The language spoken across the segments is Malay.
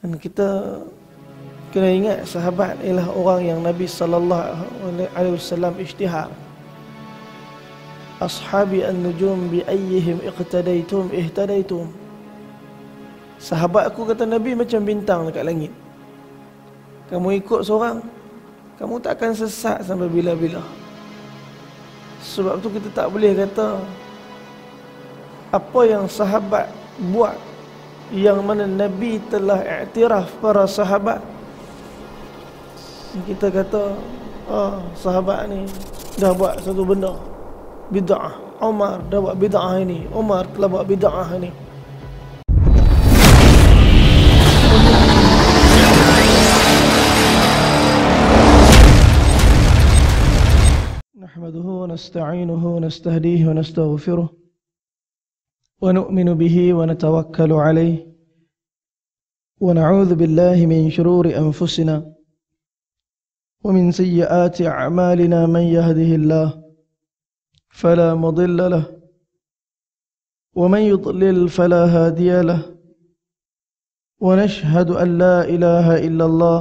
Dan kita kena ingat sahabat ialah orang yang Nabi SAW isytihar. Ashabi an-nujum bi ayyihim iqtadaitum ihtadaitum. Sahabat aku, kata Nabi, macam bintang dekat langit. Kamu ikut seorang, kamu tak akan sesat sampai bila-bila. Sebab tu kita tak boleh kata apa yang sahabat buat, yang mana Nabi telah iktiraf para sahabat, kita kata sahabat ni dah buat satu benda bid'ah, Umar dah buat bid'ah ini, Umar telah buat bid'ah ini. Nahmaduhu wa nasta'inuhu wa nastahdihi wa nastaghfiruh wa nu'minu bihi wa natawakkalu alayhi wa na'udzu billahi min shururi anfusina wa min sayyiati a'malina. Man yahdihillahu فلا مضل له ومن يضلل فلا هادي له ونشهد أن لا إله إلا الله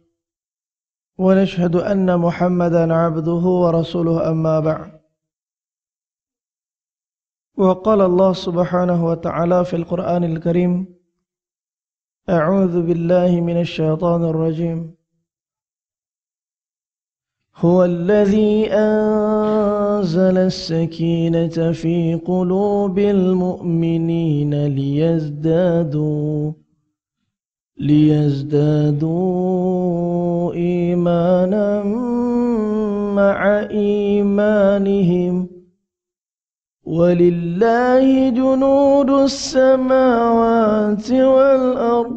ونشهد أن محمدا عبده ورسوله. أما بعد، وقال الله سبحانه وتعالى في القرآن الكريم: أعوذ بالله من الشيطان الرجيم. هو الذي أنزل السكينة في قلوب المؤمنين ليزدادوا إيمانا مع إيمانهم ولله جنود السماوات والأرض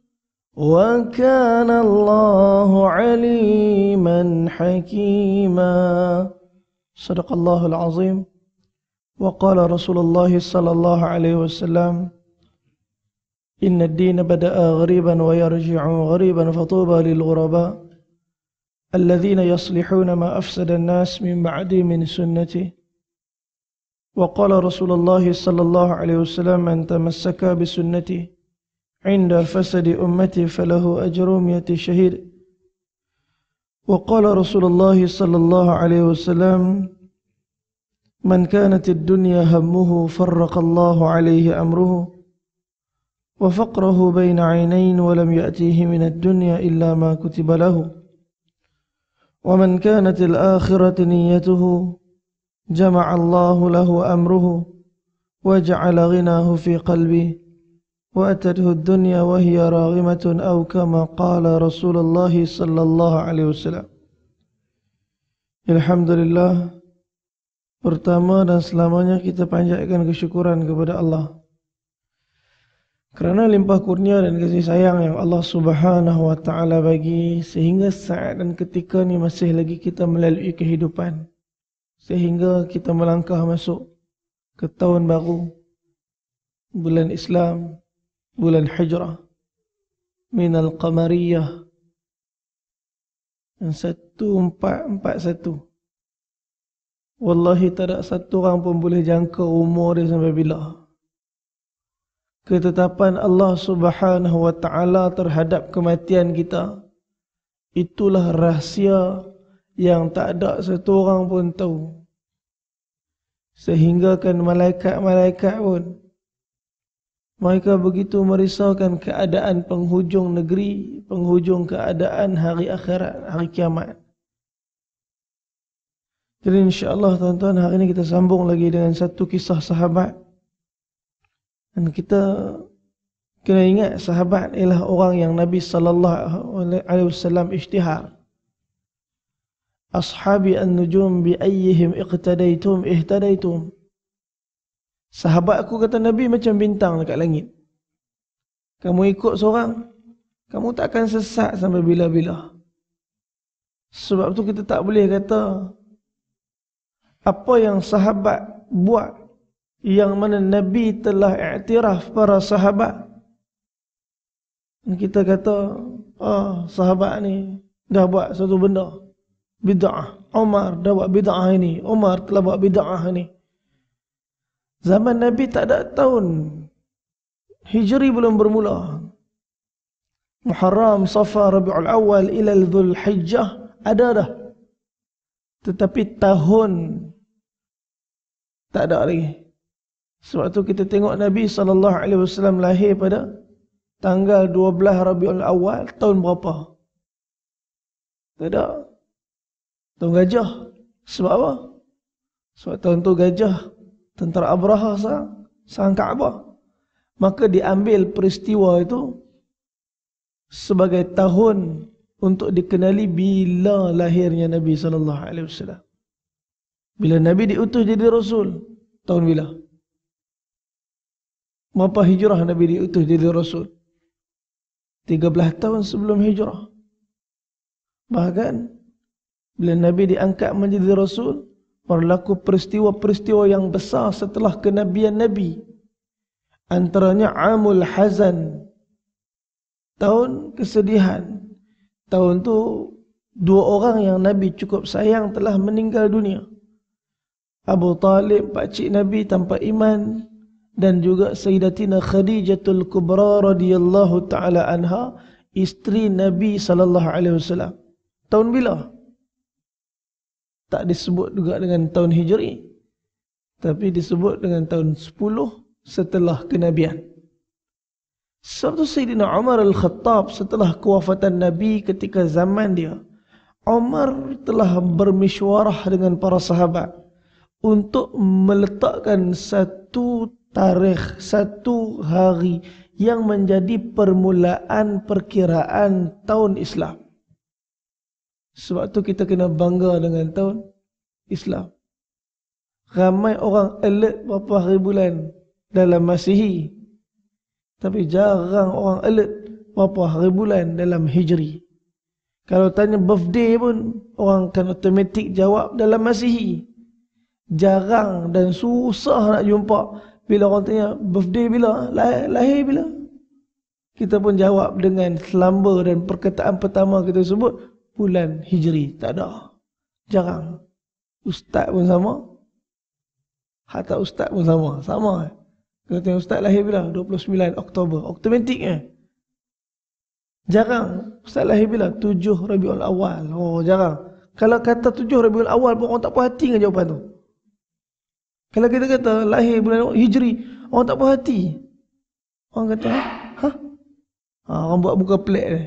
وكان الله عليما حكيما. صدق الله العظيم. وقال رسول الله صلى الله عليه وسلم: إن الدين بدأ غريبا ويرجع غريبا فطوبى للغرباء الذين يصلحون ما أفسد الناس من بعدي من سنتي. وقال رسول الله صلى الله عليه وسلم: من تمسك بسنتي عند فسد أمتي فله أجر 100 شهيد. وقال رسول الله صلى الله عليه وسلم: من كانت الدنيا همه فرق الله عليه أمره وفقره بين عينين ولم يأتيه من الدنيا إلا ما كتب له ومن كانت الآخرة نيته جمع الله له أمره وجعل غناه في قلبه وأتته الدنيا وهي راغمة أو كما قال رسول الله صلى الله عليه وسلم. Alhamdulillah, pertama dan selamanya kita panjatkan kesyukuran kepada Allah kerana limpah kurnia dan kasih sayang yang Allah Subhanahu wa ta'ala bagi, sehingga saat dan ketika ni masih lagi kita melalui kehidupan, sehingga kita melangkah masuk ke tahun baru, bulan Islam, bulan Hijrah minal qamariyah yang 1441. Wallahi tak ada satu orang pun boleh jangka umur dia sampai bila. Ketetapan Allah Subhanahu wa ta'ala terhadap kematian kita, itulah rahsia yang tak ada satu orang pun tahu. Sehingga kan malaikat-malaikat pun, mereka begitu merisaukan keadaan penghujung negeri, penghujung keadaan hari akhirat, hari kiamat. Jadi insyaAllah tuan-tuan, hari ini kita sambung lagi dengan satu kisah sahabat. Dan kita kena ingat sahabat ialah orang yang Nabi SAW isytihar. Ashabi an-nujum bi ayyihim iqtadaitum ihtadaitum. Sahabat aku, kata Nabi, macam bintang dekat langit. Kamu ikut seorang, kamu tak akan sesat sampai bila-bila. Sebab tu kita tak boleh kata apa yang sahabat buat, yang mana Nabi telah iktiraf para sahabat, kita kata sahabat ni dah buat satu benda bid'ah, Umar dah buat bid'ah ini, Umar telah buat bid'ah ini. Zaman Nabi tak ada tahun Hijri belum bermula, Muharram, Safar, Rabiul Awal ila Dzul Hijjah ada dah. Tetapi tahun tak ada lagi. Sebab tu kita tengok Nabi SAW lahir pada tanggal 12 Rabiul Awal tahun berapa? Tak ada. Tahun gajah. Sebab apa? Sebab tahun tu gajah tentera Abraha serang Kaabah. Maka diambil peristiwa itu sebagai tahun untuk dikenali bila lahirnya Nabi SAW. Bila Nabi diutus jadi Rasul, tahun bila? Berapa hijrah Nabi diutus jadi Rasul? 13 tahun sebelum hijrah. Bahkan bila Nabi diangkat menjadi Rasul, berlaku peristiwa-peristiwa yang besar setelah kenabian Nabi. Antaranya Amul Hazan, tahun kesedihan. Tahun tu dua orang yang Nabi cukup sayang telah meninggal dunia. Abu Talib, pakcik Nabi tanpa iman, dan juga Sayyidatina Khadijatul Kubra radhiyallahu taala anha, isteri Nabi SAW. Tahun bila? Tak disebut juga dengan tahun Hijri, tapi disebut dengan tahun 10 setelah kenabian. Sebab tu Sayyidina Umar Al-Khattab setelah kewafatan Nabi ketika zaman dia, Umar telah bermesyuarah dengan para sahabat untuk meletakkan satu tarikh, satu hari yang menjadi permulaan perkiraan tahun Islam. Sebab tu kita kena bangga dengan tahun Islam. Ramai orang alert berapa hari bulan dalam Masihi, tapi jarang orang alert berapa hari bulan dalam Hijri. Kalau tanya birthday pun, orang akan automatik jawab dalam Masihi. Jarang dan susah nak jumpa bila orang tanya birthday bila, lahir bila, kita pun jawab dengan selamba, dan perkataan pertama kita sebut bulan Hijri. Tak ada, jarang. Ustaz pun sama, hatta ustaz pun sama. Kalau tengok ustaz lahir bila? 29 Oktober. Automatik jarang. Ustaz lahir bila? 7 Rabiul Awal. Oh, jarang. Kalau kata 7 Rabiul Awal pun orang tak puas hati dengan jawapan tu. Kalau kita kata lahir bulan Hijri, orang tak puas hati. Orang kata, hah? Orang buat muka pelik ni.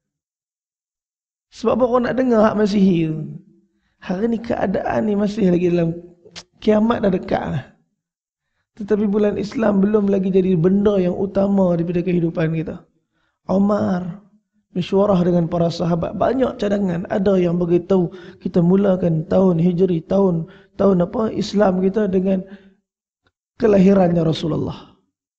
Sebab apa orang nak dengar hak Masihi tu? Hari ni keadaan ni masih lagi dalam kiamat, dah dekat lah. Tetapi bulan Islam belum lagi jadi benda yang utama daripada kehidupan kita. Umar mesyuarah dengan para sahabat, banyak cadangan. Ada yang beritahu kita mulakan tahun Hijri, tahun Islam kita dengan kelahirannya Rasulullah.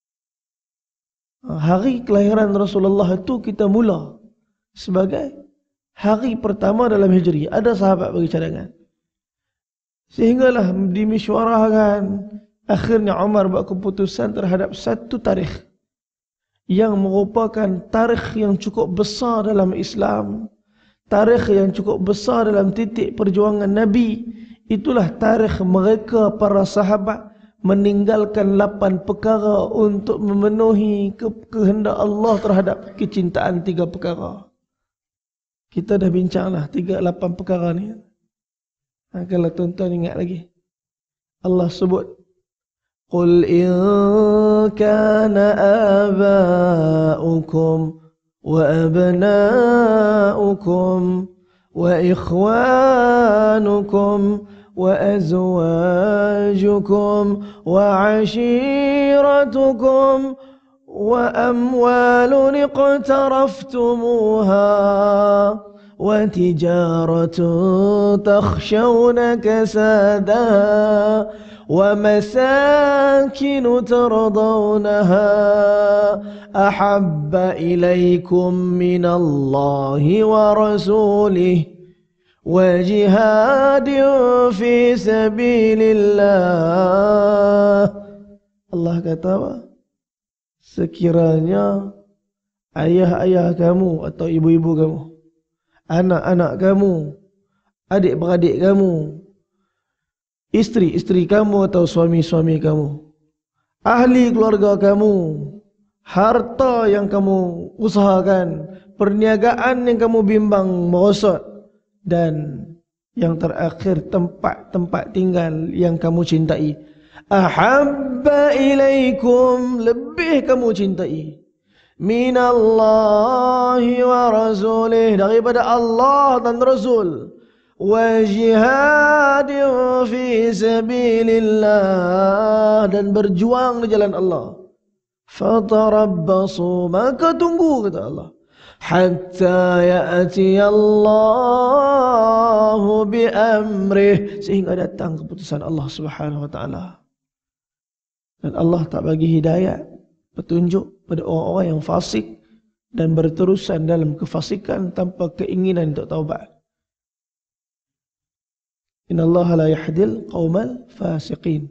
Hari kelahiran Rasulullah itu kita mula sebagai hari pertama dalam Hijri. Ada sahabat bagi cadangan. Sehinggalah dimesyuarahkan. Akhirnya Umar buat keputusan terhadap satu tarikh yang merupakan tarikh yang cukup besar dalam Islam, tarikh yang cukup besar dalam titik perjuangan Nabi. Itulah tarikh mereka para sahabat meninggalkan 8 perkara untuk memenuhi kehendak Allah terhadap kecintaan 3 perkara. Kita dah bincanglah 8 perkara ni. Kalau tuan-tuan ingat lagi, Allah sebut, قل إن كان آباؤكم وأبناؤكم وإخوانكم وأزواجكم وعشيرتكم وأموال اقترفتموها وتجارة تخشون كسادها ومساكن ترضونها أحب إليكم من الله ورسوله وجهاد في سبيل الله. Allah kata apa? Sekiranya ayah-ayah kamu atau ibu-ibu kamu, anak-anak kamu, adik-beradik kamu, isteri-isteri kamu atau suami-suami kamu, ahli keluarga kamu, harta yang kamu usahakan, perniagaan yang kamu bimbang merosot, dan yang terakhir tempat-tempat tinggal yang kamu cintai. Ahabba ilaikum, lebih kamu cintai, minallahi wa rasulih, daripada Allah dan Rasul, wa jihadin fi sabilillah, dan berjuang di jalan Allah. Fatarabbasu, maka tunggu, kata Allah, hatta ya'ti Allahu bi amrih, sehingga datang keputusan Allah Subhanahu wa taala. Dan Allah tak bagi hidayah, petunjuk pada orang-orang yang fasik dan berterusan dalam kefasikan tanpa keinginan untuk taubat. Innallaha la yahdil qaumal fasiqin.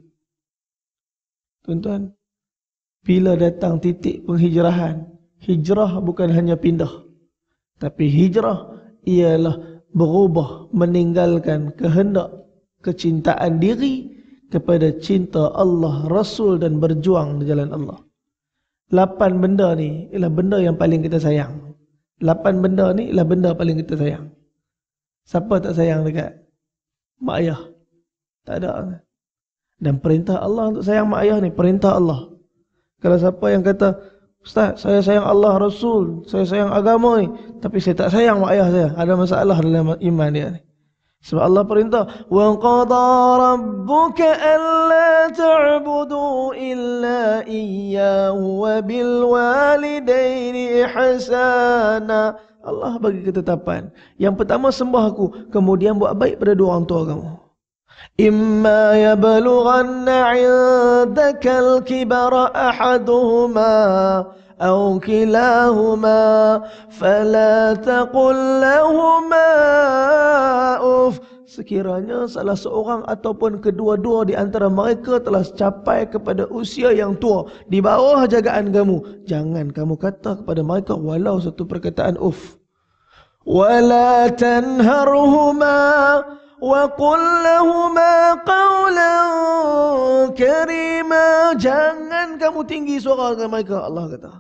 Tuan-tuan, bila datang titik penghijrahan, hijrah bukan hanya pindah, tapi hijrah ialah berubah, meninggalkan kehendak kecintaan diri kepada cinta Allah, Rasul, dan berjuang di jalan Allah. 8 benda ni ialah benda yang paling kita sayang. 8 benda ni ialah benda paling kita sayang. Siapa tak sayang dekat mak ayah? Tak ada. Dan perintah Allah untuk sayang mak ayah ni, perintah Allah. Kalau siapa yang kata, Ustaz, saya sayang Allah, Rasul, saya sayang agama ni, tapi saya tak sayang mak ayah saya, ada masalah dalam iman dia ni. Sebab Allah perintah, wa qada rabbuka alla ta'budu illa iyyahu wa bil walidaini ihsana. Allah bagi ketetapan. Yang pertama, sembah aku, kemudian buat baik pada dua orang tua kamu. Imma yablughanna 'indaka al-kibara ahaduhuma aw kilahuma fala taqul lahumā uff. Sekiranya salah seorang ataupun kedua-dua di antara mereka telah capai kepada usia yang tua, di bawah jagaan kamu, jangan kamu kata kepada mereka walau satu perkataan uff. Wala tanharhuma wa qul lahumā qawlan karīmā. Jangan kamu tinggi suara dengan mereka, Allah kata.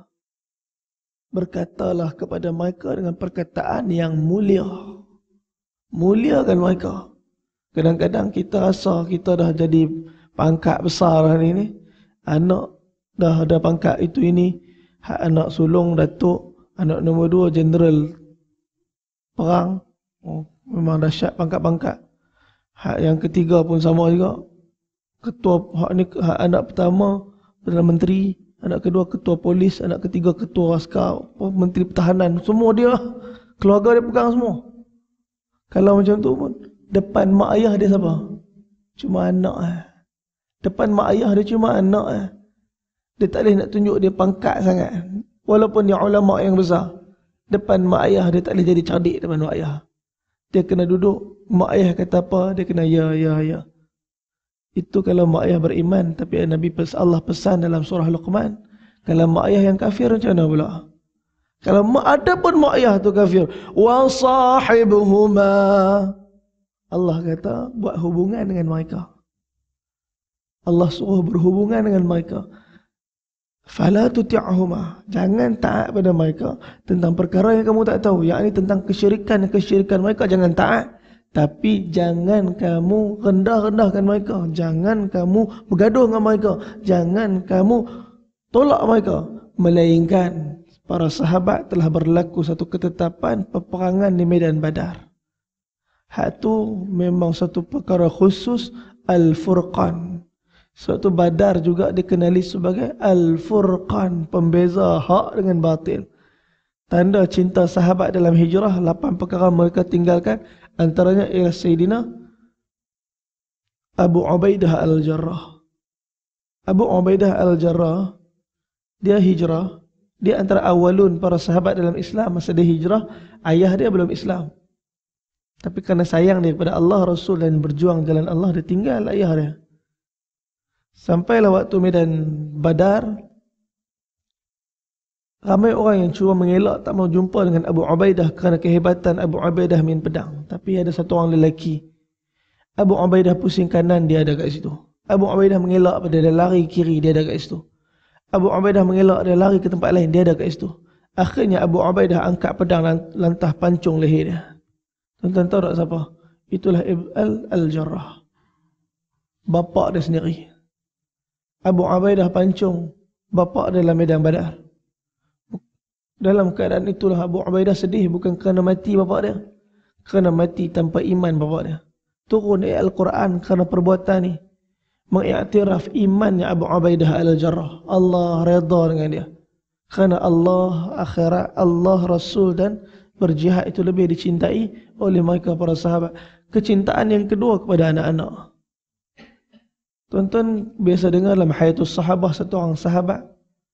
Berkatalah kepada mereka dengan perkataan yang mulia. Muliakan mereka. Kadang-kadang kita rasa kita dah jadi pangkat besar hari ni. Anak dah ada pangkat itu ini. Anak sulung datuk, anak nombor 2 jeneral perang. Oh, memang dahsyat pangkat-pangkat. Hak yang ketiga pun sama juga. Ketua, hak ni hak anak pertama Perdana Menteri, anak kedua ketua polis, anak ketiga ketua askar, menteri pertahanan, semua dia, keluarga dia pegang semua. Kalau macam tu pun, depan mak ayah dia siapa? Cuma anak. Depan mak ayah dia cuma anak. Dia tak boleh nak tunjuk dia pangkat sangat. Walaupun dia ulama yang besar, depan mak ayah dia tak boleh jadi cerdik depan mak ayah. Dia kena duduk, mak ayah kata apa, dia kena ya. Itu kalau mak ayah beriman. Tapi Nabi Allah pesan dalam surah Luqman, kalau mak ayah yang kafir macam mana pula? Kalau ada pun mak ayah tu kafir, wa sahibuhuma, Allah kata buat hubungan dengan mereka. Allah suruh berhubungan dengan mereka. Fala tuti'huma, jangan taat pada mereka tentang perkara yang kamu tak tahu, yakni tentang kesyirikan mereka, jangan taat. Tapi jangan kamu rendah-rendahkan mereka, jangan kamu bergaduh dengan mereka, jangan kamu tolak mereka. Melainkan para sahabat telah berlaku satu ketetapan peperangan di medan Badar. Hak tu memang satu perkara khusus, Al-Furqan. Suatu Badar juga dikenali sebagai Al-Furqan, pembeza hak dengan batil. Tanda cinta sahabat dalam hijrah, 8 perkara mereka tinggalkan. Antaranya ialah Sayyidina Abu Ubaidah Al-Jarrah. Abu Ubaidah Al-Jarrah, dia hijrah. Dia antara awalun para sahabat dalam Islam. Masa dia hijrah, ayah dia belum Islam. Tapi kerana sayang dia kepada Allah, Rasul, dan berjuang jalan Allah, dia tinggal ayah dia. Sampailah waktu medan Badar, ramai orang yang cuba mengelak, tak mau jumpa dengan Abu Ubaidah kerana kehebatan Abu Ubaidah main pedang. Tapi ada satu orang lelaki, Abu Ubaidah pusing kanan, dia ada kat situ. Abu Ubaidah mengelak pada dia lari kiri, dia ada kat situ. Abu Ubaidah mengelak, dia lari ke tempat lain, dia ada kat situ. Akhirnya Abu Ubaidah angkat pedang lantah pancung leher dia. Tuan-tuan tahu tak siapa? Itulah Al-Jarrah, bapa dia sendiri. Abu Ubaidah pancung bapa dia dalam medan Badar. Dalam keadaan itulah Abu Ubaidah sedih, bukan kerana mati bapa dia, kerana mati tanpa iman bapa dia. Turun ayat Al-Quran kerana perbuatan ni, mengiktiraf imannya Abu Ubaidah Al-Jarrah. Allah redha dengan dia, kerana Allah, akhirat, Allah, Rasul dan berjihad itu lebih dicintai oleh mereka para sahabat. Kecintaan yang kedua kepada anak-anak. Tuan-tuan biasa dengar dalam Hayatus Sahabah, satu orang sahabat,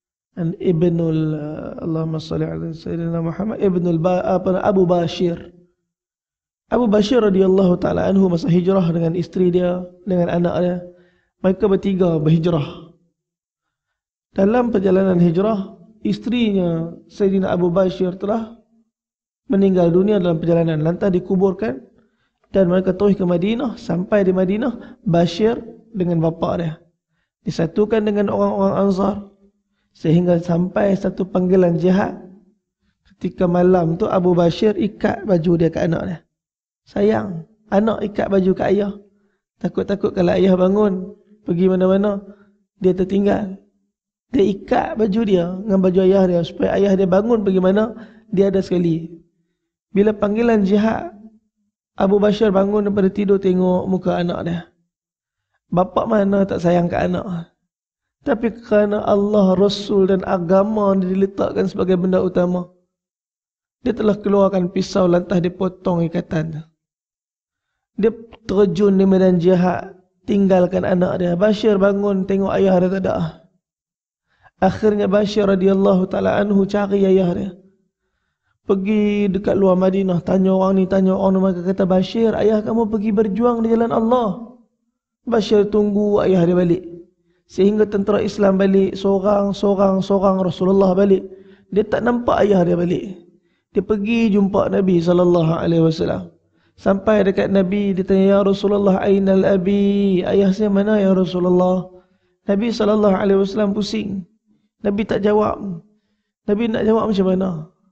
Allahumma salli ala Sayyidina Muhammad, Abu Bashir. Abu Bashir radhiyallahu ta'ala anhu masa hijrah dengan isteri dia, dengan anak dia. Mereka bertiga berhijrah. Dalam perjalanan hijrah, isterinya Sayyidina Abu Bashir telah meninggal dunia dalam perjalanan, lantas dikuburkan dan mereka terus ke Madinah. Sampai di Madinah, Bashir dengan bapa dia disatukan dengan orang-orang Ansar, sehingga sampai satu panggilan jihad. Ketika malam tu Abu Bashir ikat baju dia ke anak dia. Sayang, anak ikat baju ke ayah. Takut-takut kalau ayah bangun pergi mana-mana, dia tertinggal. Dia ikat baju dia dengan baju ayah dia, supaya ayah dia bangun pergi mana, dia ada sekali. Bila panggilan jihad, Abu Bashir bangun daripada tidur, tengok muka anak dia. Bapa mana tak sayang ke anak? Tapi kerana Allah, Rasul dan agama diletakkan sebagai benda utama, dia telah keluarkan pisau, lantas dia potong ikatan. Dia terjun di medan jihad, tinggalkan anak dia. Bashir bangun, tengok ayah dia tak ada. Akhirnya Bashir radhiyallahu ta'ala anhu cari ayah dia. Pergi dekat luar Madinah, tanya orang ni, tanya orang ni. Mereka kata, Bashir, ayah kamu pergi berjuang di jalan Allah. Bashir tunggu ayah dia balik, sehingga tentera Islam balik, seorang Rasulullah balik. Dia tak nampak ayah dia balik. Dia pergi jumpa Nabi SAW. Sampai dekat Nabi, dia tanya, Ya Rasulullah, ainal abi? Ayah saya mana ya Rasulullah? Nabi SAW pusing. Nabi tak jawab. Nabi nak jawab macam mana?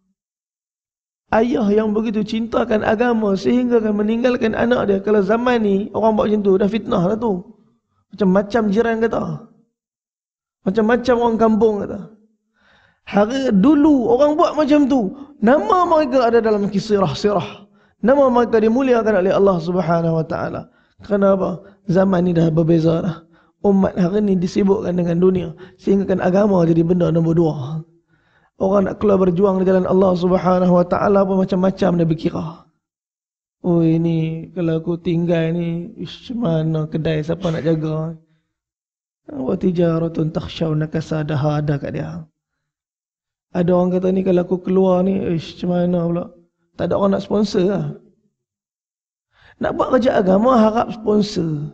Ayah yang begitu cintakan agama sehingga akan meninggalkan anak dia. Kalau zaman ni orang buat macam tu, dah fitnah lah tu. Macam-macam jiran kata, macam-macam orang kampung kata. Hari dulu orang buat macam tu, nama mereka ada dalam sirah. Nama mereka dimuliakan oleh Allah Subhanahu Wa Taala. Kenapa? Zaman ni dah berbeza dah. Umat hari ni disibukkan dengan dunia, sehingga kan agama jadi benda nombor 2. Orang nak keluar berjuang di jalan Allah Subhanahu Wa Taala pun macam-macam dia berkira. Oh, ini kalau aku tinggal ni, mana kedai siapa nak jaga? Wa tijaratun takhshawna kasadaha, ada kat dia. Ada orang kata ni, kalau aku keluar ni, macam mana pula? Tak ada orang nak sponsor lah. Nak buat kerja agama harap sponsor.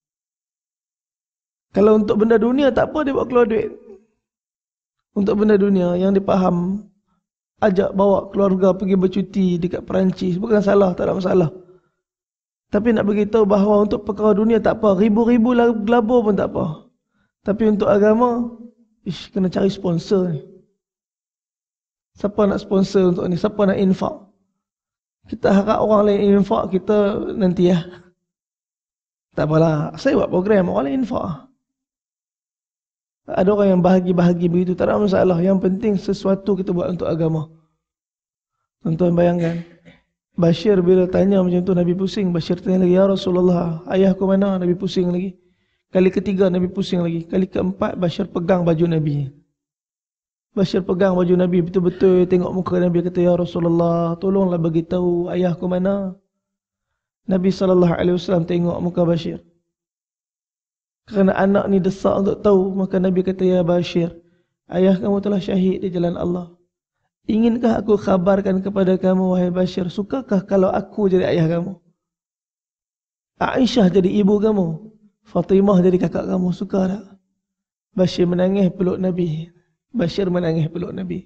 Kalau untuk benda dunia tak apa, dia buat keluar duit. Untuk benda dunia yang dipaham, ajak bawa keluarga pergi bercuti dekat Perancis, bukan salah, tak ada masalah. Tapi nak beritahu bahawa untuk perkara dunia tak apa, ribu-ribu gelabur pun tak apa. Tapi untuk agama, kena cari sponsor ni. Siapa nak sponsor untuk ni? Siapa nak infak? Kita harap orang lain infak, kita nanti ya. Tak apalah, saya buat program, orang lain infak. Ada orang yang bahagi-bahagi begitu, tak ada masalah. Yang penting sesuatu kita buat untuk agama. Tuan-tuan bayangkan, Bashir bila tanya macam tu, Nabi pusing. Bashir tanya lagi, Ya Rasulullah, ayahku mana? Nabi pusing lagi. Kali ketiga Nabi pusing lagi. Kali keempat Bashir pegang baju Nabi. Bashir pegang baju Nabi, betul-betul tengok muka Nabi, kata, Ya Rasulullah, tolonglah beritahu ayahku mana. Nabi SAW tengok muka Bashir. Kerana anak ni desak untuk tahu, maka Nabi kata, Ya Bashir, ayah kamu telah syahid di jalan Allah. Inginkah aku khabarkan kepada kamu, wahai Bashir, sukakah kalau aku jadi ayah kamu? Aisyah jadi ibu kamu, Fatimah jadi kakak kamu, suka tak? Bashir menangis peluk Nabi. Bashir menangis peluk Nabi.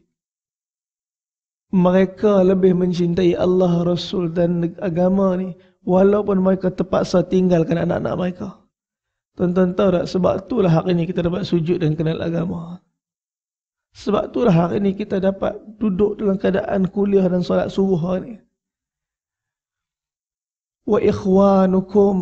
Mereka lebih mencintai Allah, Rasul dan agama ni, walaupun mereka terpaksa tinggalkan anak-anak mereka. Tuan-tuan tahu tak, sebab itulah hari ni kita dapat sujud dan kenal agama. Sebab itulah hari ni kita dapat duduk dalam keadaan kuliah dan solat subuh hari ni. Wa ikhwanukum.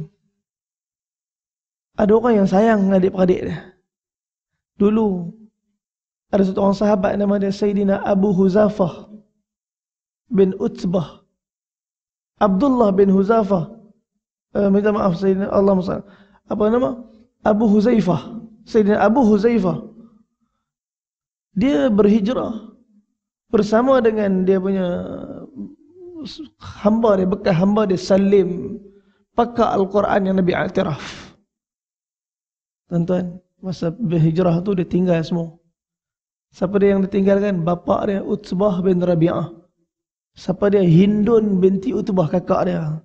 Ada orang yang sayang dengan adik-beradik dia. Dulu ada satu orang sahabat nama dia Sayyidina Abu Huzafah bin Utbah. Abdullah bin Huzafah. Minta maaf Sayyidina Allah Musa. Apa nama? Abu Huzaifah. Sayyidina Abu Huzaifah. Dia berhijrah bersama dengan dia punya hamba dia, bekas hamba dia Salim, pakar Al-Quran yang Nabi iktiraf. Tuan-tuan, masa berhijrah tu dia tinggal semua. Siapa dia yang ditinggalkan? Bapa dia Utbah bin Rabi'ah. Siapa dia? Hindun binti Utbah, kakak dia.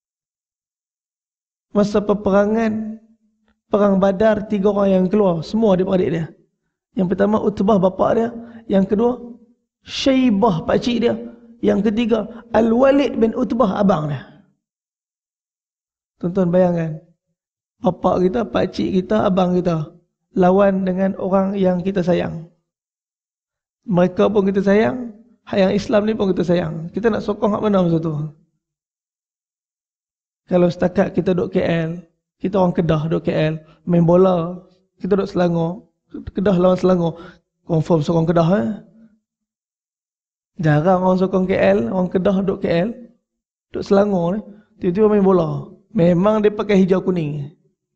Masa peperangan Perang Badar, 3 orang yang keluar, semua adik-beradik dia. Yang pertama Utbah bapa dia, yang kedua Syaibah pakcik dia, yang ketiga Al-Walid bin Utbah abang dia. Tuan-tuan bayangkan, bapa kita, pakcik kita, abang kita lawan dengan orang yang kita sayang. Mereka pun kita sayang, yang Islam ni pun kita sayang. Kita nak sokong hak mana masa tu? Kalau setakat kita duduk KL, kita orang Kedah duduk KL, main bola, kita duduk Selangor, Kedah lawan Selangor, confirm sokong Kedah Jarang orang sokong KL, orang Kedah duduk KL, duduk Selangor ni, tiba-tiba main bola. Memang dia pakai hijau kuning.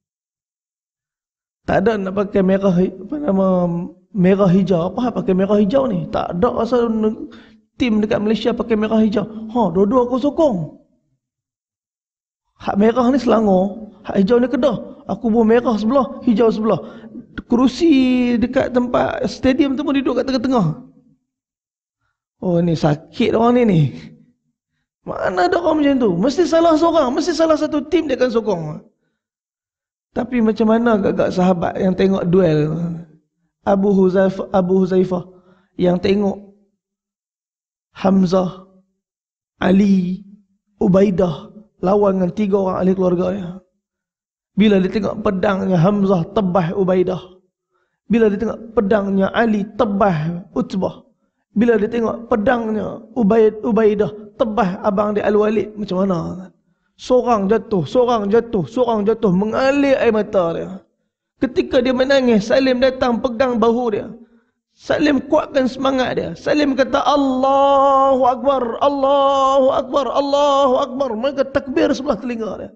Tak ada nak pakai merah, apa nama, merah hijau. Apa pakai merah hijau ni? Tak ada asal tim dekat Malaysia pakai merah hijau. Dua-dua aku sokong. Hak merah ni Selangor, hak hijau ni Kedah. Aku bawa merah sebelah, hijau sebelah. Kerusi dekat tempat stadium tu pun duduk kat tengah-tengah. Oh ni sakit orang ni. Mana ada orang macam tu? Mesti salah seorang, mesti salah satu tim dia akan sokong. Tapi macam mana agak-agak sahabat yang tengok duel Abu Huzaifah yang tengok Hamzah, Ali, Ubaidah lawan dengan 3 orang ahli keluarga dia. Bila dia tengok pedangnya Hamzah tebah Ubaidah. Bila dia tengok pedangnya Ali tebah Utbah. Bila dia tengok pedangnya Ubaidah tebah abang dia Al-Walid. Macam mana? Seorang jatuh, mengalir air mata dia. Ketika dia menangis, Salim datang pegang bahu dia. Salim kuatkan semangat dia. Salim kata Allahu Akbar, Allahu Akbar, Allahu Akbar. Mereka takbir sebelah telinga dia.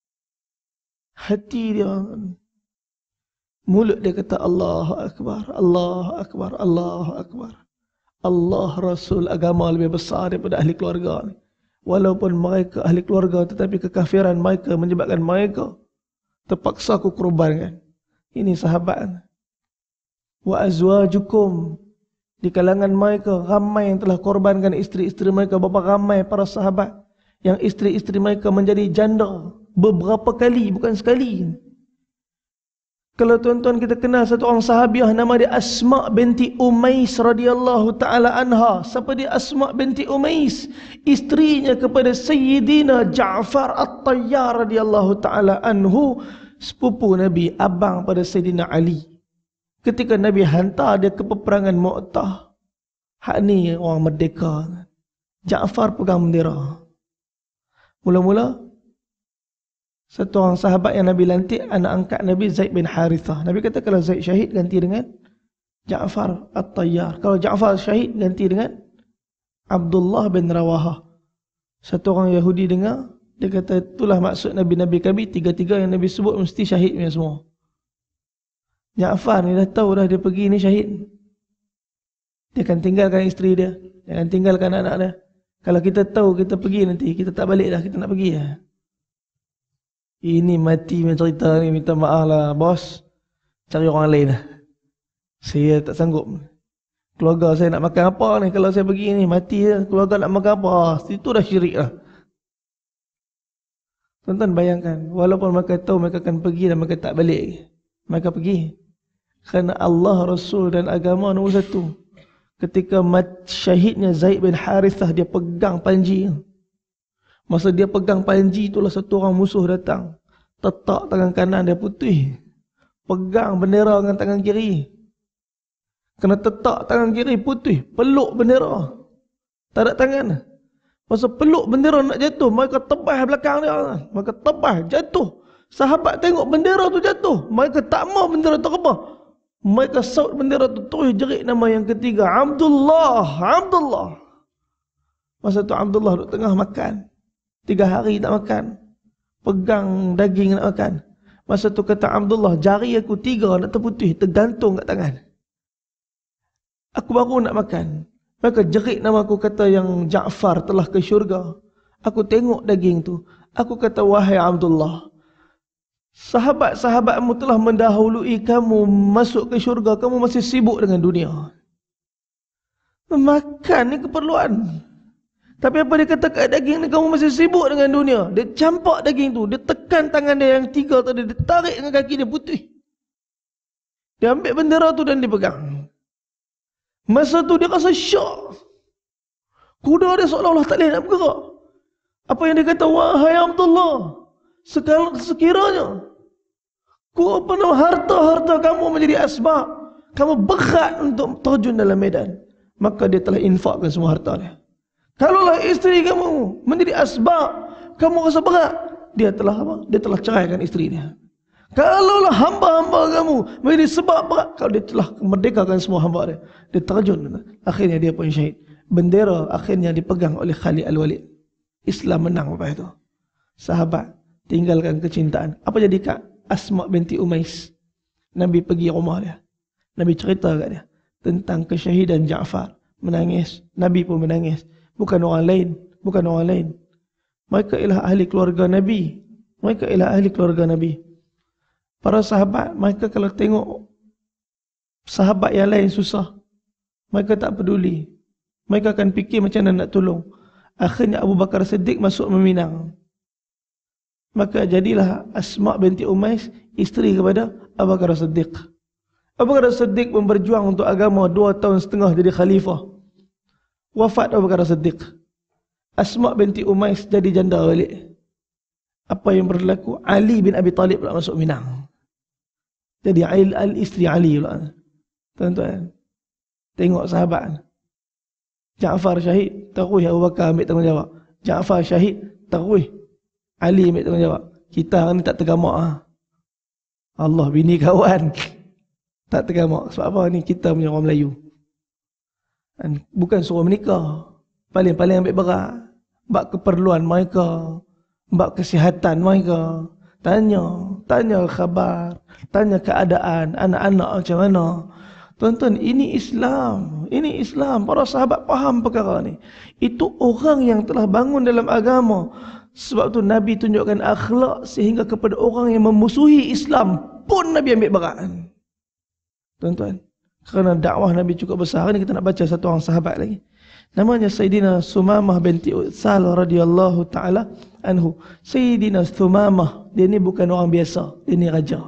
Hati dia, mulut dia kata Allahu Akbar, Allahu Akbar, Allahu Akbar. Allah Rasul agama lebih besar daripada ahli keluarga ni. Walaupun mereka ahli keluarga, tetapi kekafiran mereka menyebabkan mereka terpaksa aku korbankan. Ini sahabat. Wa azwajukum, di kalangan mereka ramai yang telah korbankan isteri-isteri mereka. Berapa ramai para sahabat yang isteri-isteri mereka menjadi janda beberapa kali, bukan sekali. Kalau tuan-tuan kita kenal satu orang sahabiah nama dia Asma binti Umais radhiyallahu taala anha. Siapa dia Asma binti Umais? Isterinya kepada Sayyidina Ja'far At-Tayyar radhiyallahu taala anhu, sepupu Nabi, abang pada Sayyidina Ali. Ketika Nabi hantar dia ke peperangan Mu'tah, hak ni orang merdeka, Ja'far pegang bendera. Mula-mula satu orang sahabat yang Nabi lantik, anak angkat Nabi, Zaid bin Harithah. Nabi kata kalau Zaid syahid ganti dengan Ja'far At-Tayyar. Kalau Ja'far syahid ganti dengan Abdullah bin Rawahah. Satu orang Yahudi dengar, dia kata itulah maksud Nabi-Nabi kami, 3 yang Nabi sebut mesti syahid punya semua. Ja'far ni dah tahu dah dia pergi ni syahid. Dia akan tinggalkan isteri dia, dia akan tinggalkan anak dia. Kalau kita tahu kita pergi nanti, kita tak balik dah, kita nak pergi lah. Ini mati macam cerita ni, minta maaf lah bos, cari orang lain lah. Saya tak sanggup. Keluarga saya nak makan apa ni, kalau saya pergi ni mati lah. Keluarga nak makan apa, itu dah syirik lah. Tuan-tuan bayangkan, walaupun mereka tahu mereka akan pergi dan mereka tak balik, mereka pergi. Kerana Allah, Rasul dan agama nombor 1. Ketika syahidnya Zaid bin Harithah, dia pegang panji. Masa dia pegang panji, itulah satu orang musuh datang. Tetak tangan kanan dia putih, pegang bendera dengan tangan kiri. Kena tetak tangan kiri putih, peluk bendera. Tak ada tangan. Masa peluk bendera nak jatuh, mereka tebas belakang dia. Mereka tebas, jatuh. Sahabat tengok bendera tu jatuh. Mereka tak mau bendera tu rebah. Mereka saut bendera tu, terus jerit nama yang ketiga. Abdullah, Abdullah. Masa tu Abdullah duduk tengah makan. 3 hari tak makan. Pegang daging nak makan. Masa tu kata Abdullah, jari aku 3 nak terputih, tergantung kat tangan. Aku baru nak makan. Maka jerit nama aku, kata yang Ja'far telah ke syurga. Aku tengok daging tu. Aku kata, wahai Abdullah, sahabat-sahabatmu telah mendahului kamu masuk ke syurga. Kamu masih sibuk dengan dunia. Makan ni keperluan. Tapi apa dia kata kat daging ni, kamu masih sibuk dengan dunia. Dia campak daging tu. Dia tekan tangan dia yang 3 tadi. Dia tarik dengan kaki dia putih. Dia ambil bendera tu dan dia pegang. Masa tu dia rasa syok. Kuda dia seolah-olah tak boleh nak bergerak. Apa yang dia kata, wahai Abdullah, sekiranya ku penuh harta-harta kamu menjadi asbab, kamu berat untuk terjun dalam medan, maka dia telah infakkan semua harta dia. Kalaulah isteri kamu menjadi asbab, kamu rasa berat, dia telah apa? Dia telah ceraikan isteri dia. Kalaulah hamba-hamba kamu menjadi sebab berat, kalau dia telah merdekakan semua hamba dia. Dia terjun. Akhirnya dia pun syahid. Bendera akhirnya dipegang oleh Khalid Al-Walid. Islam menang lepas itu. Sahabat tinggalkan kecintaan. Apa jadi kat Asma binti Umais? Nabi pergi rumah dia. Nabi cerita kat dia tentang kesyahidan Ja'far. Menangis. Nabi pun menangis. Bukan orang lain. Bukan orang lain. Mereka ialah ahli keluarga Nabi. Mereka ialah ahli keluarga Nabi. Para sahabat, mereka kalau tengok sahabat yang lain susah, mereka tak peduli. Mereka akan fikir macam mana nak tolong. Akhirnya Abu Bakar Siddiq masuk meminang. Maka jadilah Asma binti Umais isteri kepada Abu Bakar Siddiq. Abu Bakar Siddiq pun berjuang untuk agama 2 tahun setengah jadi khalifah. Wafat Abu Bakar Siddiq. Asma binti Umais jadi janda balik. Apa yang berlaku? Ali bin Abi Talib pula masuk minang. Jadi isteri Ali pula. Tuan-tuan, tengok sahabat. Ja'far syahid, terus Abu Bakar ambil tanggungjawab. Ja'far syahid, terus Ali ambil tanggungjawab. Kita ni tak tergamak. Allah, bini kawan. Tak tergamak. Sebab apa ni? Kita punya orang Melayu. Bukan suruh menikah. Paling-paling ambil berat. Bak keperluan mereka. Bak kesihatan mereka. Tanya khabar. Tanya keadaan anak-anak macam mana. Tuan-tuan, ini Islam. Ini Islam. Para sahabat faham perkara ni. Itu orang yang telah bangun dalam agama. Sebab tu Nabi tunjukkan akhlak sehingga kepada orang yang memusuhi Islam pun Nabi ambil berat. Tuan-tuan, kerana dakwah Nabi cukup besar. Hari ni kita nak baca satu orang sahabat lagi. Namanya Sayyidina Sumamah binti Utsal radhiyallahu taala anhu. Sayyidina Sumamah, dia ni bukan orang biasa, dia ni raja.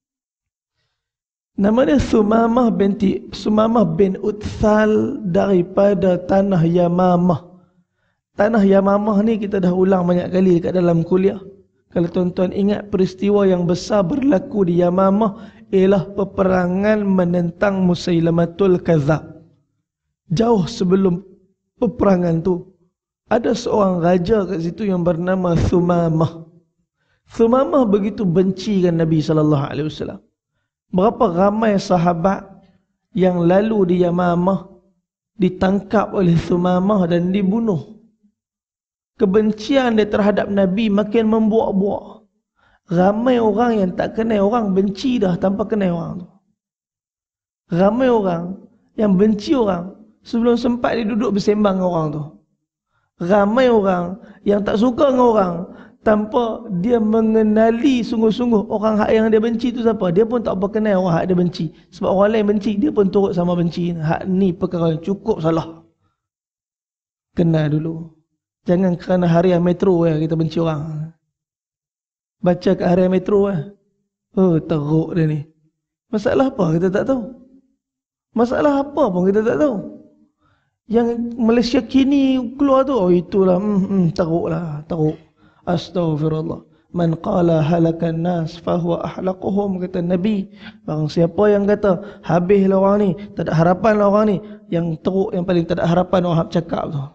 Namanya Sumamah bin Utsal daripada tanah Yamamah. Tanah Yamamah ni kita dah ulang banyak kali dekat dalam kuliah. Kalau tuan-tuan ingat, peristiwa yang besar berlaku di Yamamah ialah peperangan menentang Musailamatul Kadzab. Jauh sebelum peperangan tu, ada seorang raja kat situ yang bernama Sumamah. Sumamah begitu benci dengan Nabi SAW. Berapa ramai sahabat yang lalu di Yamamah ditangkap oleh Sumamah dan dibunuh. Kebencian dia terhadap Nabi makin membuak-buak. Ramai orang yang tak kenal orang benci dah tanpa kenal orang tu. Ramai orang yang benci orang sebelum sempat dia duduk bersembang dengan orang tu. Ramai orang yang tak suka dengan orang tanpa dia mengenali sungguh-sungguh orang hak yang dia benci tu siapa. Dia pun tak berkenal orang hak dia benci. Sebab orang lain benci, dia pun turut sama benci. Hak ni perkara yang cukup salah. Kenal dulu. Jangan kerana harian metro kita benci orang. Baca kat harian metro oh, teruk dia ni. Masalah apa kita tak tahu. Masalah apa pun kita tak tahu. Yang Malaysia kini keluar tu, oh itulah teruk lah, teruk. Astaghfirullah. Man qala halakan nas fahuwa ahlaquhum, kata Nabi. Barang siapa yang kata habislah orang ni, tak ada harapan lah orang ni, yang teruk, yang paling tak ada harapan orang cakap tu.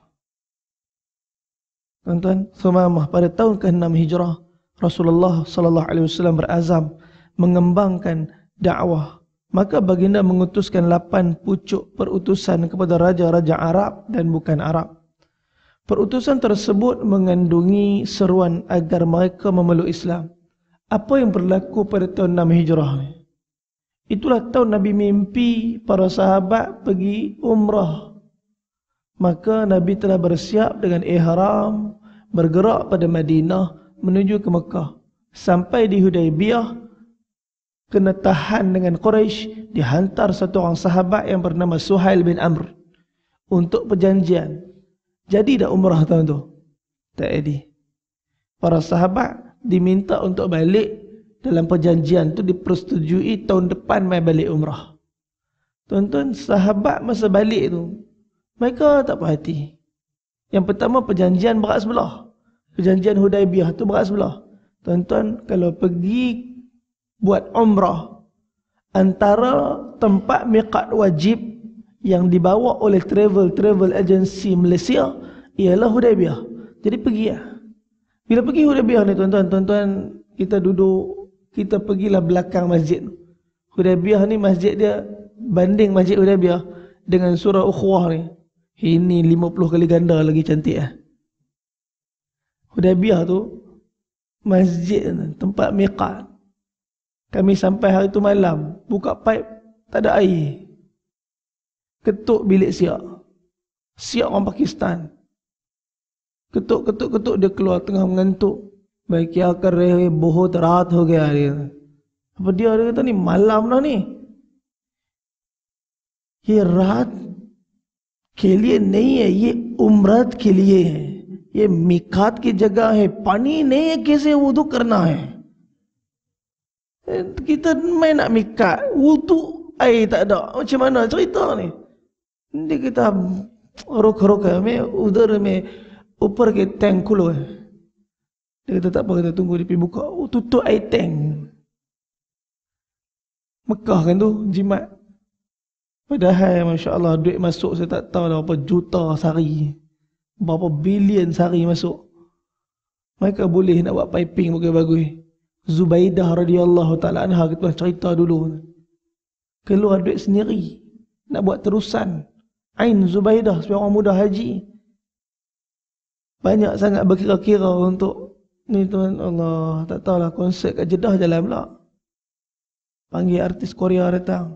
Tuan-tuan, Sumamah pada tahun ke-6 Hijrah, Rasulullah sallallahu alaihi wasallam berazam mengembangkan dakwah. Maka baginda mengutuskan 8 pucuk perutusan kepada raja-raja Arab dan bukan Arab. Perutusan tersebut mengandungi seruan agar mereka memeluk Islam. Apa yang berlaku pada tahun 6 Hijrah ni? Itulah tahun Nabi mimpi para sahabat pergi umrah. Maka Nabi telah bersiap dengan ihram, bergerak pada Madinah menuju ke Mekah. Sampai di Hudaybiyah, kena tahan dengan Quraisy, dihantar satu orang sahabat yang bernama Suhail bin Amr untuk perjanjian. Jadi dah umrah tahun tu? Tak jadi. Para sahabat diminta untuk balik dalam perjanjian tu, dipersetujui tahun depan mai balik umrah. Tuan-tuan, sahabat masa balik tu, mereka tak puas hati. Yang pertama, perjanjian berat sebelah. Perjanjian Hudaybiyah tu berat sebelah. Tuan-tuan, kalau pergi buat umrah, antara tempat miqat wajib yang dibawa oleh travel agency Malaysia ialah Hudaybiyah. Jadi pergi lah. Bila pergi Hudaybiyah ni tuan-tuan, kita duduk, kita pergilah belakang masjid. Hudaybiyah ni masjid dia, banding masjid Hudaybiyah dengan surah Ukhuwah ni, ini 50 kali ganda lagi cantik lah. Hudaybiyah tu masjid, tempat miqat. Kami sampai hari tu malam, buka pipe, tak ada air. Ketuk bilik siap. Siap orang Pakistan. Ketuk, dia keluar tengah mengantuk. Baik kya kar rahe, bahut raat ho gaya dia. Apa dia kata ni, malam dah ni. Ye raat ke liye nahi hai, ye umrat ke liye hai. Ye miqat ki jagah hai, pani nahi hai, kaise wudu karna hai. Kita main nak mikat, wudu air tak ada. Macam mana cerita ni? Dia kita rok-rok में उधर में ऊपर के टैंक खुलो है. Dia kata tak apa, kita tunggu dia pergi buka. Oh, tutup air tank. Mekah kan tu, jimat. Padahal Masya Allah duit masuk saya tak tahu dah berapa juta sehari. Berapa bilion sehari masuk. Mereka boleh nak buat piping bagus-bagus. Zubaidah radhiyallahu ta'ala anha, kita cerita dulu, keluar duit sendiri nak buat terusan Ain Zubaidah, seorang muda haji. Banyak sangat berkira-kira untuk ni tuan. Allah, tak tahulah, konsert kat Jeddah jalan pula. Panggil artis Korea datang.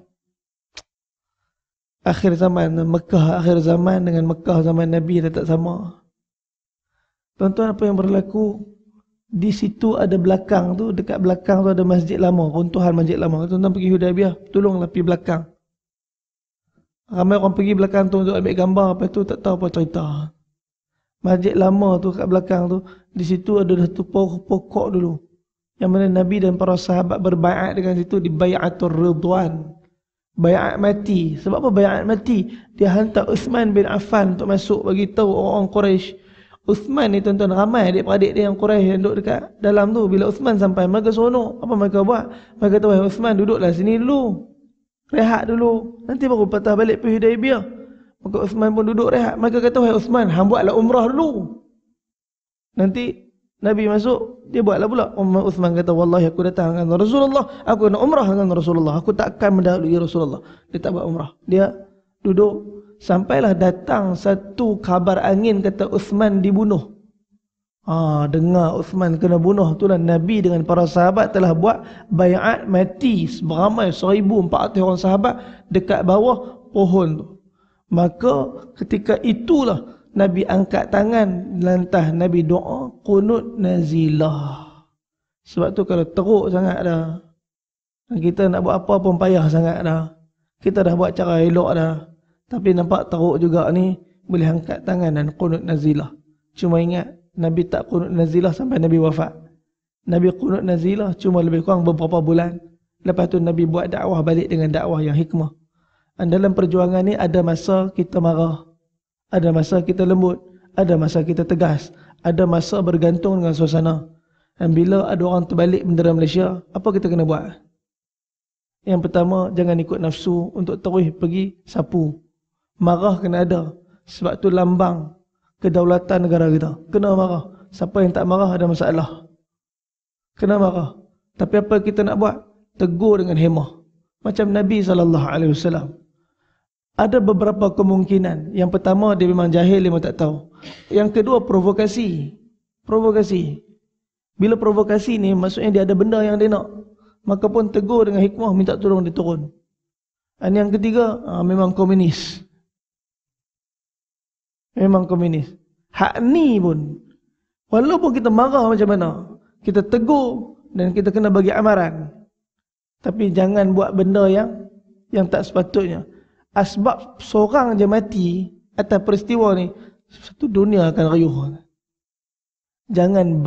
Akhir zaman Mekah, akhir zaman dengan Mekah zaman Nabi dah tak sama. Tuan-tuan, apa yang berlaku di situ ada belakang tu, dekat belakang tu ada masjid lama, runtuhan masjid lama. Tuan-tuan pergi Hudaybiyah, tolonglah pergi belakang. Ramai orang pergi belakang tu untuk ambil gambar, lepas tu tak tahu apa cerita. Masjid lama tu kat belakang tu, di situ ada satu pokok dulu, yang mana Nabi dan para sahabat berbaiat dengan situ di Bai'atul Ridwan. Baiat mati. Sebab apa baiat mati? Dia hantar Uthman bin Affan untuk masuk, bagi tahu orang-orang Quraisy. Uthman ni tuan-tuan, ramai adik-beradik dia yang Quraisy yang duduk dekat dalam tu. Bila Uthman sampai, mereka seronok. Apa mereka buat? Mereka kata, wahai Uthman, duduklah sini dulu, rehat dulu, nanti baru patah balik pergi Hudaybiyah. Maka Uthman pun duduk rehat. Mereka kata, wahai Uthman, hang buatlah umrah dulu, nanti Nabi masuk, dia buatlah pula. Uthman kata, wallahi aku datang dengan Rasulullah, aku nak umrah dengan Rasulullah, aku tak akan mendahului Rasulullah. Dia tak buat umrah, dia duduk. Sampailah datang satu kabar angin, kata Uthman dibunuh. Dengar Uthman kena bunuh, itulah Nabi dengan para sahabat telah buat baiat mati beramai 1,400 orang sahabat dekat bawah pohon tu. Maka ketika itulah Nabi angkat tangan, lantas Nabi doa qunut nazilah. Sebab tu kalau teruk sangat dah, kita nak buat apa pun payah sangat dah. Kita dah buat cara elok dah, tapi nampak teruk juga ni, boleh angkat tangan dan qunut nazilah. Cuma ingat, Nabi tak qunut nazilah sampai Nabi wafat. Nabi qunut nazilah cuma lebih kurang beberapa bulan. Lepas tu Nabi buat dakwah balik dengan dakwah yang hikmah. Dan dalam perjuangan ni ada masa kita marah, ada masa kita lembut, ada masa kita tegas, ada masa bergantung dengan suasana. Dan bila ada orang terbalik bendera Malaysia, apa kita kena buat? Yang pertama, jangan ikut nafsu untuk terus pergi sapu. Marah kena ada. Sebab tu lambang kedaulatan negara kita. Kena marah. Siapa yang tak marah ada masalah. Kena marah. Tapi apa kita nak buat? Tegur dengan hemah. Macam Nabi SAW. Ada beberapa kemungkinan. Yang pertama, dia memang jahil, dia memang tak tahu. Yang kedua, provokasi. Provokasi. Bila provokasi ni, maksudnya dia ada benda yang dia nak. Maka pun tegur dengan hikmah, minta tolong dia turun. Dan yang ketiga, memang komunis. Memang komunis. Hak ni pun, walaupun kita marah macam mana, kita tegur dan kita kena bagi amaran. Tapi jangan buat benda yang tak sepatutnya. Asbab seorang je mati atas peristiwa ni, satu dunia akan riuh. Jangan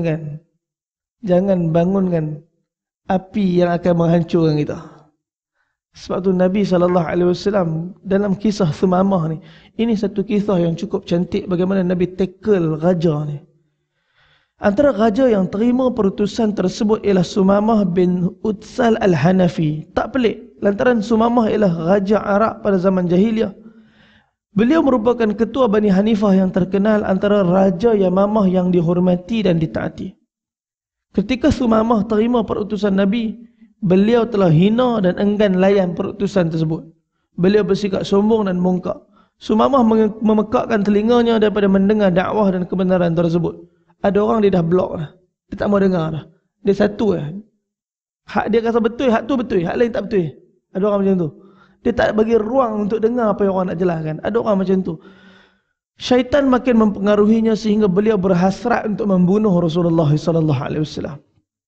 bangunkan api yang akan menghancurkan kita. Sebab tu Nabi SAW dalam kisah Sumamah ni, ini satu kisah yang cukup cantik bagaimana Nabi tackle raja ni. Antara raja yang terima perutusan tersebut ialah Sumamah bin Utsal Al-Hanafi. Tak pelik, lantaran Sumamah ialah raja Arab pada zaman jahiliah. Beliau merupakan ketua Bani Hanifah yang terkenal, antara raja Yamamah yang dihormati dan ditaati. Ketika Sumamah terima perutusan Nabi, beliau telah hina dan enggan layan perutusan tersebut. Beliau bersikap sombong dan mungkar. Sumamah memekakkan telinganya daripada mendengar dakwah dan kebenaran tersebut. Ada orang dia dah blok dah. Dia tak mau dengar dah. Dia satu lah. Hak dia rasa betul, hak tu betul, hak lain tak betul. Ada orang macam tu. Dia tak bagi ruang untuk dengar apa yang orang nak jelaskan. Ada orang macam tu. Syaitan makin mempengaruhinya sehingga beliau berhasrat untuk membunuh Rasulullah SAW.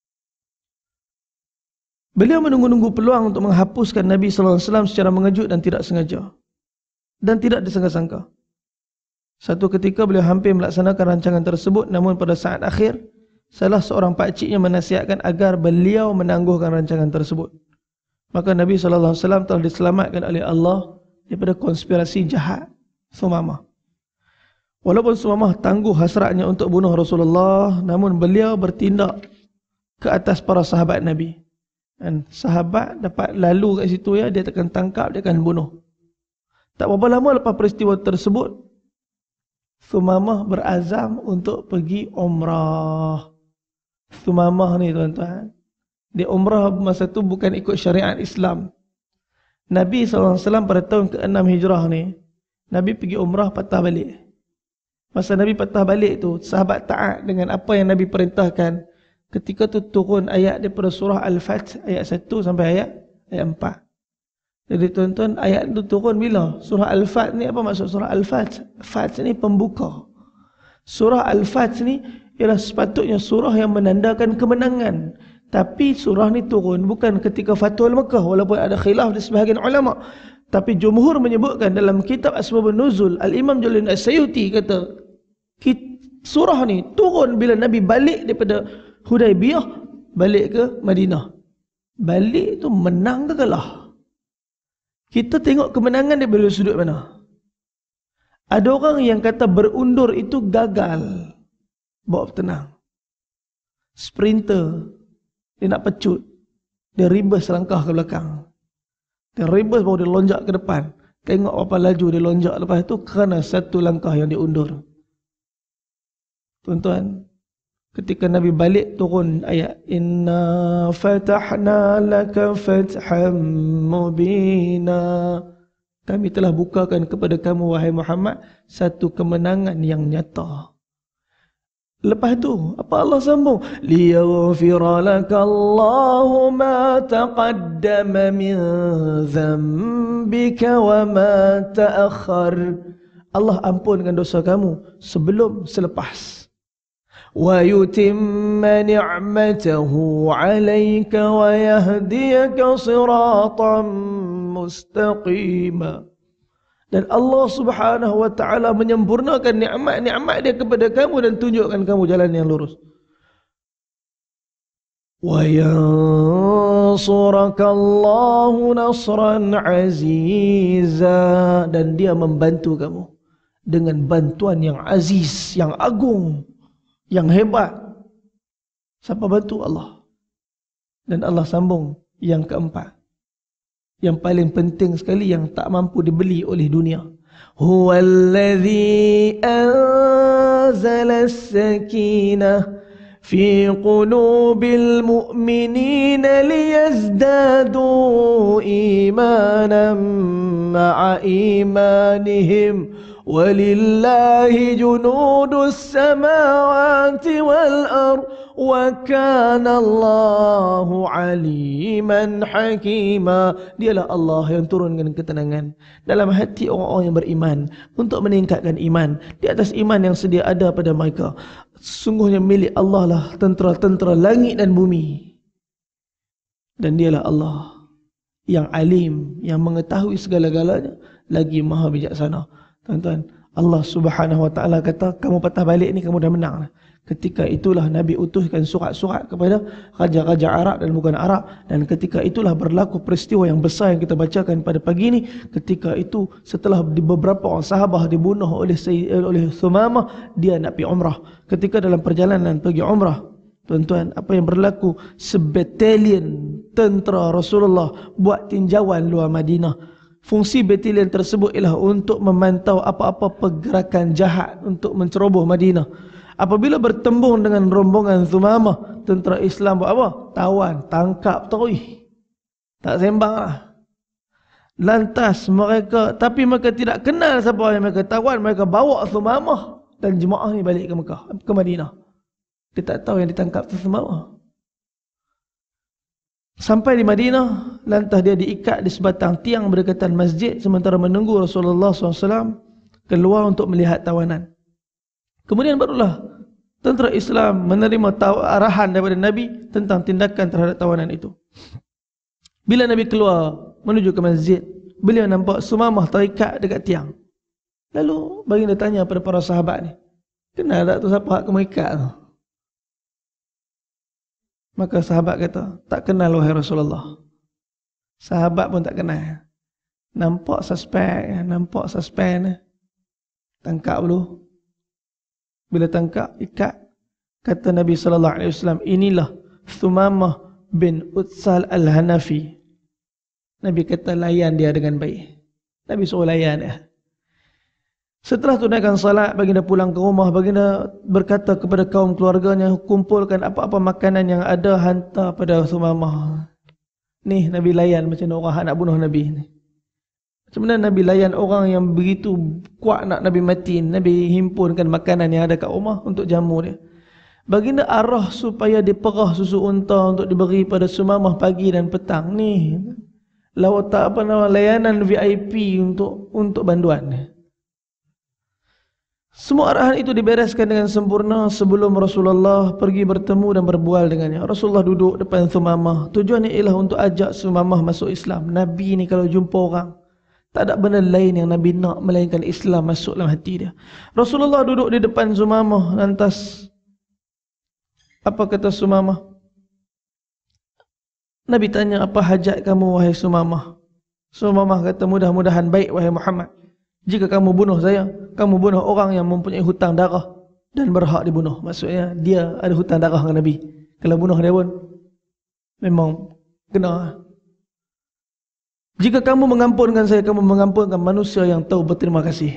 Beliau menunggu-nunggu peluang untuk menghapuskan Nabi SAW secara mengejut dan tidak sengaja. Dan tidak disangka-sangka. Satu ketika beliau hampir melaksanakan rancangan tersebut, namun pada saat akhir, salah seorang pakciknya menasihatkan agar beliau menangguhkan rancangan tersebut. Maka Nabi SAW telah diselamatkan oleh Allah daripada konspirasi jahat Sumamah. Walaupun Sumamah tangguh hasratnya untuk bunuh Rasulullah, namun beliau bertindak ke atas para sahabat Nabi. Dan sahabat dapat lalu kat situ, ya, dia akan tangkap, dia akan bunuh. Tak berapa lama lepas peristiwa tersebut, Sumamah berazam untuk pergi umrah. Sumamah ni tuan-tuan, dia umrah masa tu bukan ikut syariat Islam. Nabi SAW pada tahun ke-6 Hijrah ni, Nabi pergi umrah patah balik. Masa Nabi patah balik tu, sahabat taat dengan apa yang Nabi perintahkan. Ketika tu turun ayat daripada surah Al-Fath, ayat 1 sampai ayat 4. Jadi tuan-tuan, ayat tu turun bila? Surah Al-Fath ni apa maksud surah Al-Fath? Fath ni pembuka. Surah Al-Fath ni ialah sepatutnya surah yang menandakan kemenangan. Tapi surah ni turun bukan ketika Fathul Makkah, walaupun ada khilaf di sebahagian ulama. Tapi jumhur menyebutkan dalam kitab Asbabun Nuzul, Al-Imam Jalil As-Sayuti kata, surah ni turun bila Nabi balik daripada Hudaibiyah, balik ke Madinah. Balik tu menang ke kalah? Kita tengok kemenangan daripada sudut mana? Ada orang yang kata berundur itu gagal. Bawa tenang. Sprinter, dia nak pecut, dia reverse langkah ke belakang. Dia reverse baru dia lonjak ke depan. Tengok apa laju dia lonjak lepas itu kerana satu langkah yang diundur. Tuan-tuan, ketika Nabi balik turun ayat Inna fatahna laka fatham mubina. Kami telah bukakan kepada kamu wahai Muhammad satu kemenangan yang nyata. Lepas tu apa Allah sambung? Liyaghfira laka Allahu ma taqaddama min dhanbika wa ma ta'akhkhar. Allah ampunkan dosa kamu sebelum selepas. Wa yutimma ni'matahu 'alaika wa yahdiyaka siratan mustaqima. Dan Allah Subhanahu wa ta'ala menyempurnakan nikmat-nikmat dia kepada kamu dan tunjukkan kamu jalan yang lurus. Wa yansuraka Allahu nasran aziza. Dan dia membantu kamu dengan bantuan yang aziz, yang agung, yang hebat. Siapa bantu? Allah. Dan Allah sambung yang keempat, yang paling penting sekali, yang tak mampu dibeli oleh dunia. Huwallazi anzala as-sakinah fi qulubil mu'minina liyazdadu imanan ma'a imanihim walillahi junudus samawati wal ardh wa kana Allahu aliman hakima. Dialah Allah yang turunkan ketenangan dalam hati orang-orang yang beriman untuk meningkatkan iman di atas iman yang sedia ada pada mereka. Sungguhnya milik Allah lah tentera-tentera langit dan bumi. Dan dialah Allah yang alim, yang mengetahui segala-galanya, lagi maha bijaksana. Tuan-tuan, Allah Subhanahu wa taala kata, kamu patah balik ni kamu dah menang lah. Ketika itulah Nabi utuskan surat-surat kepada raja-raja Arab dan bukan Arab. Dan ketika itulah berlaku peristiwa yang besar yang kita bacakan pada pagi ini. Ketika itu setelah beberapa orang sahabat dibunuh oleh Thumamah, dia nak pergi umrah. Ketika dalam perjalanan pergi umrah, tuan-tuan, apa yang berlaku? Sebatalion tentera Rasulullah buat tinjauan luar Madinah. Fungsi batalion tersebut ialah untuk memantau apa-apa pergerakan jahat untuk menceroboh Madinah. Apabila bertembung dengan rombongan Thumamah, tentera Islam buat apa? Tawan, tangkap terus. Tak sembang lah. Lantas mereka, tapi mereka tidak kenal siapa yang mereka tawan. Mereka bawa Thumamah dan jemaah ni balik ke Mekah, ke Madinah. Dia tak tahu yang ditangkap tu Thumamah. Sampai di Madinah, lantas dia diikat di sebatang tiang berdekatan masjid sementara menunggu Rasulullah SAW keluar untuk melihat tawanan. Kemudian barulah tentera Islam menerima arahan daripada Nabi tentang tindakan terhadap tawanan itu. Bila Nabi keluar menuju ke masjid, beliau nampak Thumamah terikat dekat tiang. Lalu baginda tanya pada para sahabat ni, kenal tak tu siapa kamu ikat tu? Maka sahabat kata, tak kenal wahai Rasulullah. Sahabat pun tak kenal. Nampak suspek, tangkap dulu. Bila tangkap, ikat. Kata Nabi SAW, inilah Thumamah bin Utsal al-Hanafi. Nabi kata layan dia dengan baik. Nabi suruh layan dia. Setelah tunaikan salat, baginda pulang ke rumah. Baginda berkata kepada kaum keluarganya, kumpulkan apa-apa makanan yang ada, hantar pada Thumamah. Ni Nabi layan macam orang nak bunuh Nabi ni. Macam mana Nabi layan orang yang begitu kuat nak Nabi mati. Nabi himpunkan makanan yang ada kat rumah untuk jamu dia. Baginda arah supaya diperah susu unta untuk diberi pada Thumamah pagi dan petang. Ni lawatan apa nama, layanan VIP untuk banduan. Semua arahan itu dibereskan dengan sempurna sebelum Rasulullah pergi bertemu dan berbual dengannya. Rasulullah duduk depan Thumamah. Tujuannya ialah untuk ajak Thumamah masuk Islam. Nabi ni kalau jumpa orang, tak ada benda lain yang Nabi nak melainkan Islam masuk dalam hati dia. Rasulullah duduk di depan Thumamah. Lantas apa kata Thumamah? Nabi tanya, apa hajat kamu wahai Thumamah? Thumamah kata, mudah-mudahan baik wahai Muhammad. Jika kamu bunuh saya, kamu bunuh orang yang mempunyai hutang darah dan berhak dibunuh. Maksudnya dia ada hutang darah dengan Nabi. Kalau bunuh dia pun memang kena. Jika kamu mengampunkan saya, kamu mengampunkan manusia yang tahu berterima kasih.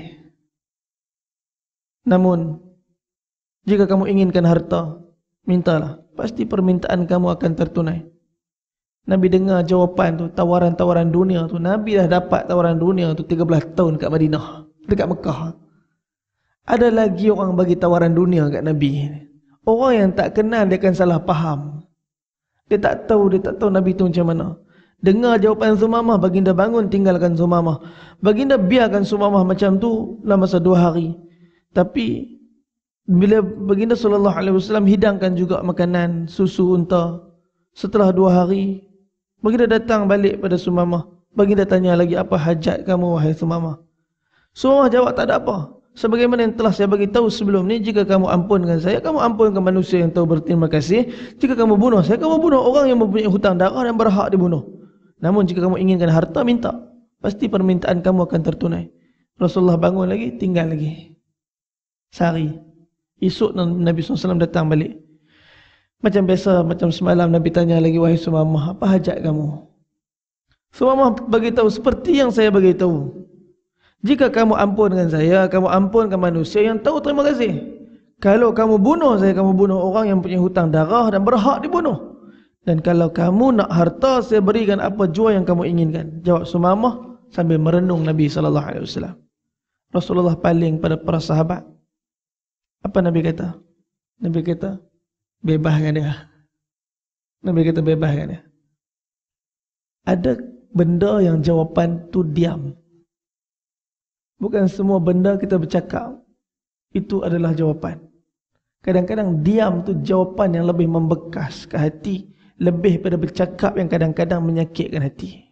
Namun jika kamu inginkan harta, mintalah, pasti permintaan kamu akan tertunai. Nabi dengar jawapan tu, tawaran-tawaran dunia tu. Nabi dah dapat tawaran dunia tu 13 tahun kat Madinah, dekat Mekah. Ada lagi orang bagi tawaran dunia kat Nabi. Orang yang tak kenal dia akan salah faham. Dia tak tahu Nabi tu macam mana. Dengar jawapan Thumamah, baginda bangun tinggalkan Thumamah. Baginda biarkan Thumamah macam tu dalam masa 2 hari. Tapi bila baginda SAW hidangkan juga makanan susu unta. Setelah 2 hari, baginda datang balik pada Thumamah. Baginda tanya lagi, apa hajat kamu wahai Thumamah? Thumamah jawab, tak ada apa. Sebagaimana yang telah saya bagi tahu sebelum ni, jika kamu ampunkan saya, kamu ampunkan manusia yang tahu berterima kasih. Jika kamu bunuh saya, kamu bunuh orang yang mempunyai hutang darah dan berhak dibunuh. Namun jika kamu inginkan harta, minta. Pasti permintaan kamu akan tertunai. Rasulullah bangun lagi, tinggal lagi. Sehari. Esok Nabi SAW datang balik. Macam biasa, macam semalam Nabi tanya lagi, wahai Sumamah, apa hajat kamu? Sumamah beritahu seperti yang saya beritahu. Jika kamu ampun dengan saya, kamu ampunkan manusia yang tahu terima kasih. Kalau kamu bunuh saya, kamu bunuh orang yang punya hutang darah dan berhak dibunuh. Dan kalau kamu nak harta, saya berikan apa jua yang kamu inginkan. Jawab Sumamah sambil merenung Nabi SAW. Rasulullah paling pada para sahabat. Apa Nabi kata? Nabi kata, bebaskan dia. Nabi kata, bebaskan dia. Ada benda yang jawapan tu diam. Bukan semua benda kita bercakap itu adalah jawapan. Kadang-kadang diam tu jawapan yang lebih membekas ke hati, lebih pada bercakap yang kadang-kadang menyakitkan hati.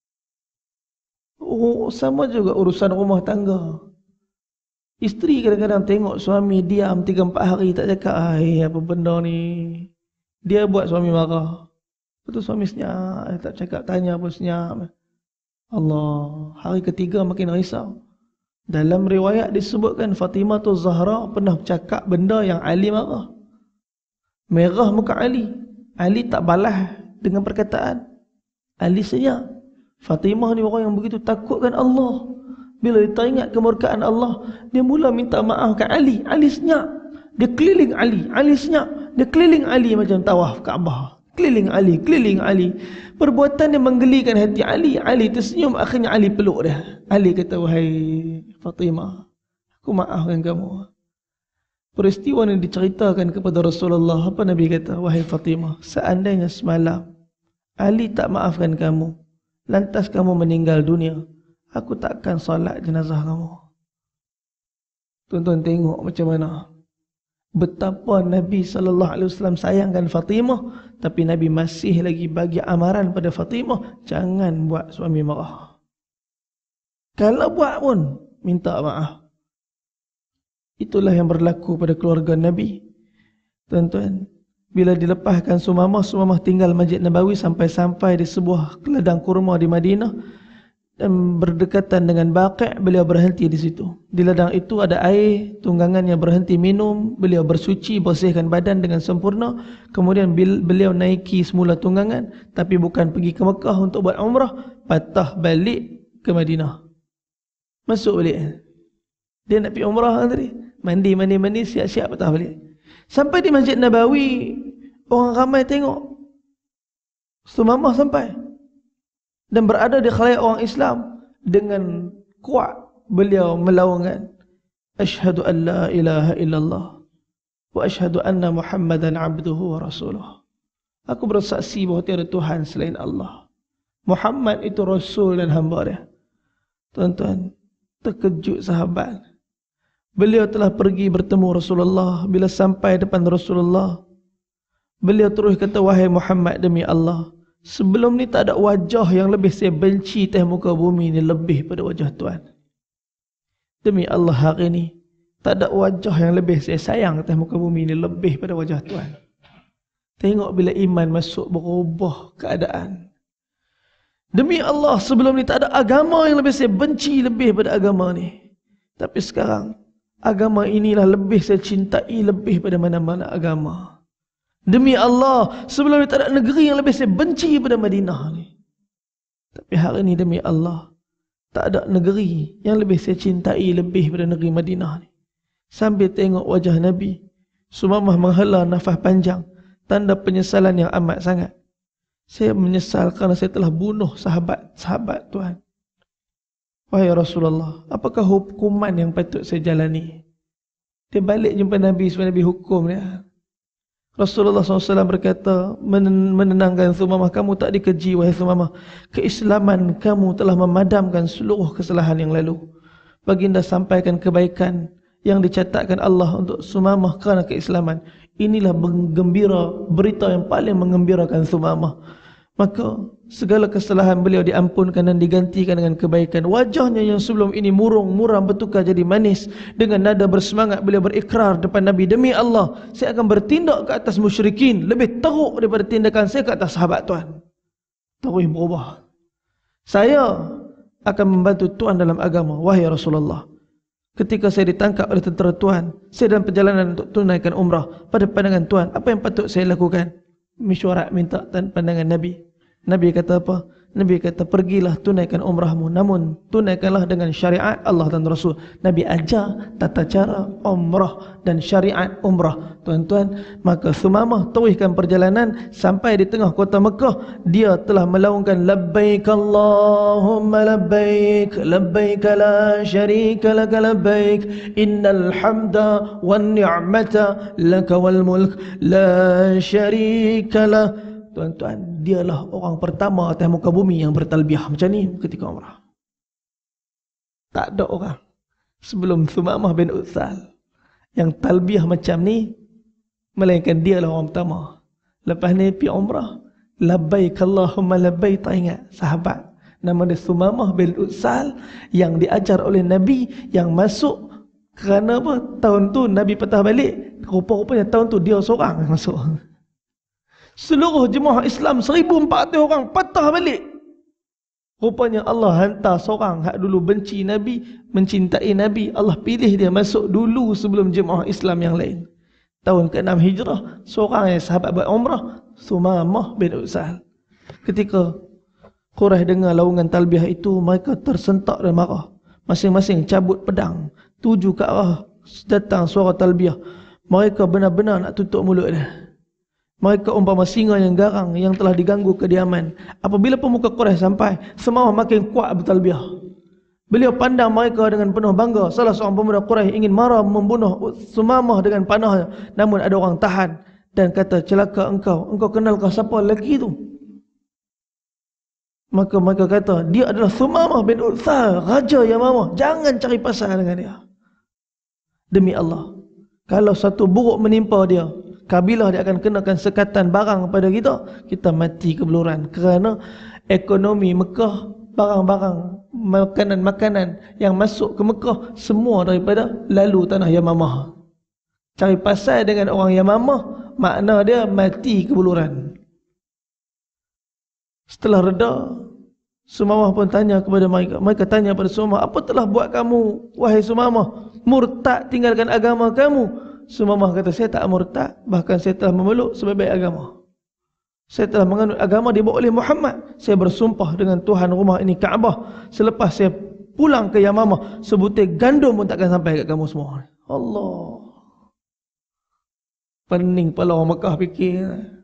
Oh, sama juga urusan rumah tangga. Isteri kadang-kadang tengok suami diam 3-4 hari tak cakap, apa benda ni. Dia buat suami marah. Betul suami senyap, tak cakap, tanya pun senyap. Allah, hari ketiga makin risau. Dalam riwayat disebutkan Fatimah tu Zahra pernah bercakap benda yang Ali marah. Merah muka Ali. Ali tak balas dengan perkataan. Ali senyap. Fatimah ni orang yang begitu takutkan Allah. Bila dia teringat kemurkaan Allah, dia mula minta maaf kat Ali. Ali senyap. Dia keliling Ali. Ali senyap. Dia keliling Ali macam tawaf Kaabah. Keliling Ali, keliling Ali. Perbuatan yang menggelikan hati Ali. Ali tersenyum, akhirnya Ali peluk dia. Ali kata, wahai Fatimah, aku maafkan kamu. Peristiwa yang diceritakan kepada Rasulullah, apa Nabi kata? Wahai Fatimah, seandainya semalam Ali tak maafkan kamu, lantas kamu meninggal dunia, aku takkan solat jenazah kamu. Tuan-tuan tengok macam mana betapa Nabi SAW sayangkan Fatimah, tapi Nabi masih lagi bagi amaran pada Fatimah, jangan buat suami marah. Kalau buat pun, minta maaf. Itulah yang berlaku pada keluarga Nabi. Tuan-tuan, bila dilepaskan Sumamah, Sumamah tinggal Masjid Nabawi sampai-sampai di sebuah ladang kurma di Madinah. Dan berdekatan dengan Baqi', beliau berhenti di situ. Di ladang itu ada air, tunggangannya berhenti minum, beliau bersuci, bersihkan badan dengan sempurna. Kemudian beliau naiki semula tunggangan, tapi bukan pergi ke Mekah untuk buat umrah, patah balik ke Madinah. Masuk balik. Dia nak pergi umrah tadi, mandi, siap-siap patah balik. Sampai di Masjid Nabawi, orang ramai tengok Sumamah sampai dan berada di khalayak orang Islam. Dengan kuat beliau melaungkan, asyhadu an la ilaha illallah wa asyhadu anna Muhammadan abduhu wa rasuluh. Aku bersaksi bahawa tiada Tuhan selain Allah, Muhammad itu rasul dan hamba dia. Tuan-tuan, terkejut sahabat. Beliau telah pergi bertemu Rasulullah. Bila sampai depan Rasulullah, beliau terus kata, wahai Muhammad, demi Allah, sebelum ni tak ada wajah yang lebih saya benci atas muka bumi ni lebih pada wajah Tuhan. Demi Allah, hari ni tak ada wajah yang lebih saya sayang atas muka bumi ni lebih pada wajah Tuhan. Tengok bila iman masuk, berubah keadaan. Demi Allah, sebelum ni tak ada agama yang lebih saya benci lebih pada agama ni. Tapi sekarang agama inilah lebih saya cintai lebih pada mana-mana agama. Demi Allah, sebelum ni tak ada negeri yang lebih saya benci pada Madinah ni. Tapi hari ni demi Allah, tak ada negeri yang lebih saya cintai lebih pada negeri Madinah ni. Sambil tengok wajah Nabi, Sumamah menghela nafas panjang, tanda penyesalan yang amat sangat. Saya menyesal kerana saya telah bunuh sahabat-sahabat Tuhan. Wahai Rasulullah, apakah hukuman yang patut saya jalani? Dia balik jumpa Nabi supaya Nabi hukum dia. Rasulullah SAW berkata, menenangkan Sumamah, kamu tak dikeji wahai Sumamah. Keislaman kamu telah memadamkan seluruh kesalahan yang lalu. Baginda sampaikan kebaikan yang dicatatkan Allah untuk Sumamah kerana keislaman. Inilah berita yang paling mengembirakan Sumamah. Maka segala kesalahan beliau diampunkan dan digantikan dengan kebaikan. Wajahnya yang sebelum ini murung, muram bertukar jadi manis. Dengan nada bersemangat beliau berikrar depan Nabi, demi Allah, saya akan bertindak ke atas musyrikin lebih teruk daripada tindakan saya ke atas sahabat Tuhan. Terus berubah. Saya akan membantu Tuhan dalam agama, wahai Rasulullah. ketika saya ditangkap oleh tentera Tuhan, saya dalam perjalanan untuk tunaikan umrah, pada pandangan Tuhan, apa yang patut saya lakukan? Mesyuarat minta pandangan Nabi. Nabi kata apa? Nabi kata, pergilah tunaikan umrahmu, namun tunaikanlah dengan syariat Allah dan Rasul. Nabi ajar tata cara umrah dan syariat umrah. Tuan-tuan, maka Sumamah teruskan perjalanan sampai di tengah kota Mekah. Dia telah melaungkan labbaik Allahumma labbaik, labbaik la syarika laka labbaik, innal hamda wan ni'mata laka wal mulk la syarika lah. Tuan-tuan, dialah orang pertama atas muka bumi yang bertalbiah macam ni ketika umrah. Tak ada orang sebelum Sumamah bin Utsal yang talbiah macam ni, melainkan dialah orang pertama. Lepas ni pergi umrah, labbaik Allahumma labbaik, tak ingat sahabat nama dia Sumamah bin Utsal yang diajar oleh Nabi, yang masuk kerana apa? Tahun tu Nabi patah balik, rupa-rupanya tahun tu dia seorang yang masuk. Seluruh jemaah Islam 1,400 orang patah balik. Rupanya Allah hantar seorang hak dulu benci Nabi, mencintai Nabi. Allah pilih dia masuk dulu sebelum jemaah Islam yang lain. Tahun ke-6 Hijrah, seorang yang sahabat buat umrah, Sumamah bin Utsal. Ketika Quraisy dengar laungan talbiah itu, mereka tersentak dan marah. Masing-masing cabut pedang, tuju ke arah datang suara talbiah. Mereka benar-benar nak tutup mulut dia. Mereka umpama singa yang garang yang telah diganggu kediaman. Apabila pemuka Quraisy sampai, Sumamah makin kuat bertalbiah. Beliau pandang mereka dengan penuh bangga. Salah seorang pemuda Quraisy ingin marah membunuh Sumamah dengan panahnya, namun ada orang tahan dan kata, celaka engkau kenalkah siapa lelaki itu? Maka mereka kata, dia adalah Sumamah bin Utsal, Raja Yamamah. Jangan cari pasal dengan dia. Demi Allah, kalau satu buruk menimpa dia, kabilah dia akan kenakan sekatan barang pada kita, kita mati kebeluran. Kerana ekonomi Mekah, barang-barang, makanan-makanan yang masuk ke Mekah, semua daripada lalu tanah Yamamah. Cari pasal dengan orang Yamamah, makna dia mati kebeluran. Setelah reda, Sumamah pun tanya kepada mereka. Mereka tanya pada Sumamah, apa telah buat kamu, wahai Sumamah, murtad tinggalkan agama kamu? Sumamah kata, saya tak murtad, bahkan saya telah memeluk sebaik-baik agama. Saya telah menganut agama dibawa oleh Muhammad. Saya bersumpah dengan Tuhan rumah ini, Kaabah, selepas saya pulang ke Yamamah, sebutir gandum pun takkan sampai kat kamu semua. Allah. Pening kepala orang Mekah fikir,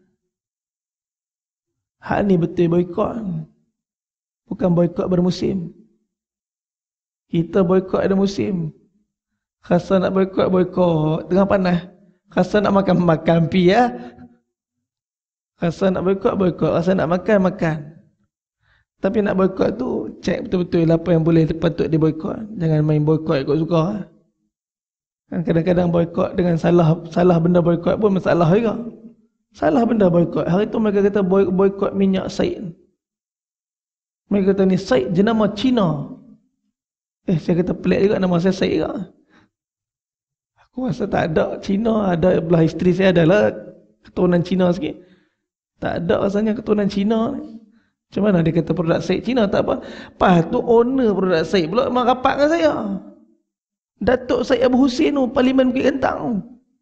hak ni betul boikot. Bukan boikot bermusim. Kita boikot ada musim. Rasa nak boikot tengah panas. Rasa nak makan pi ya. Rasa nak boikot, rasa nak makan. Tapi nak boikot tu cek betul-betul apa yang boleh patut diboikot. Jangan main boikot ikut suka. Kan kadang-kadang boikot dengan salah benda boikot pun masalah juga. Salah benda boikot. Hari tu mereka kata boikot minyak Said. Mereka kata ni Said jenama Cina. Saya kata pelik juga nama saya Said juga. Aku rasa tak ada Cina, ada belah isteri saya adalah keturunan Cina sikit. Tak ada rasanya keturunan Cina ni. Macam mana dia kata produk Said Cina, tak apa. Lepas tu owner produk Said pula memang rapat dengan saya. Datuk Said Abu Hussein tu, Parlimen Bukit Gentang.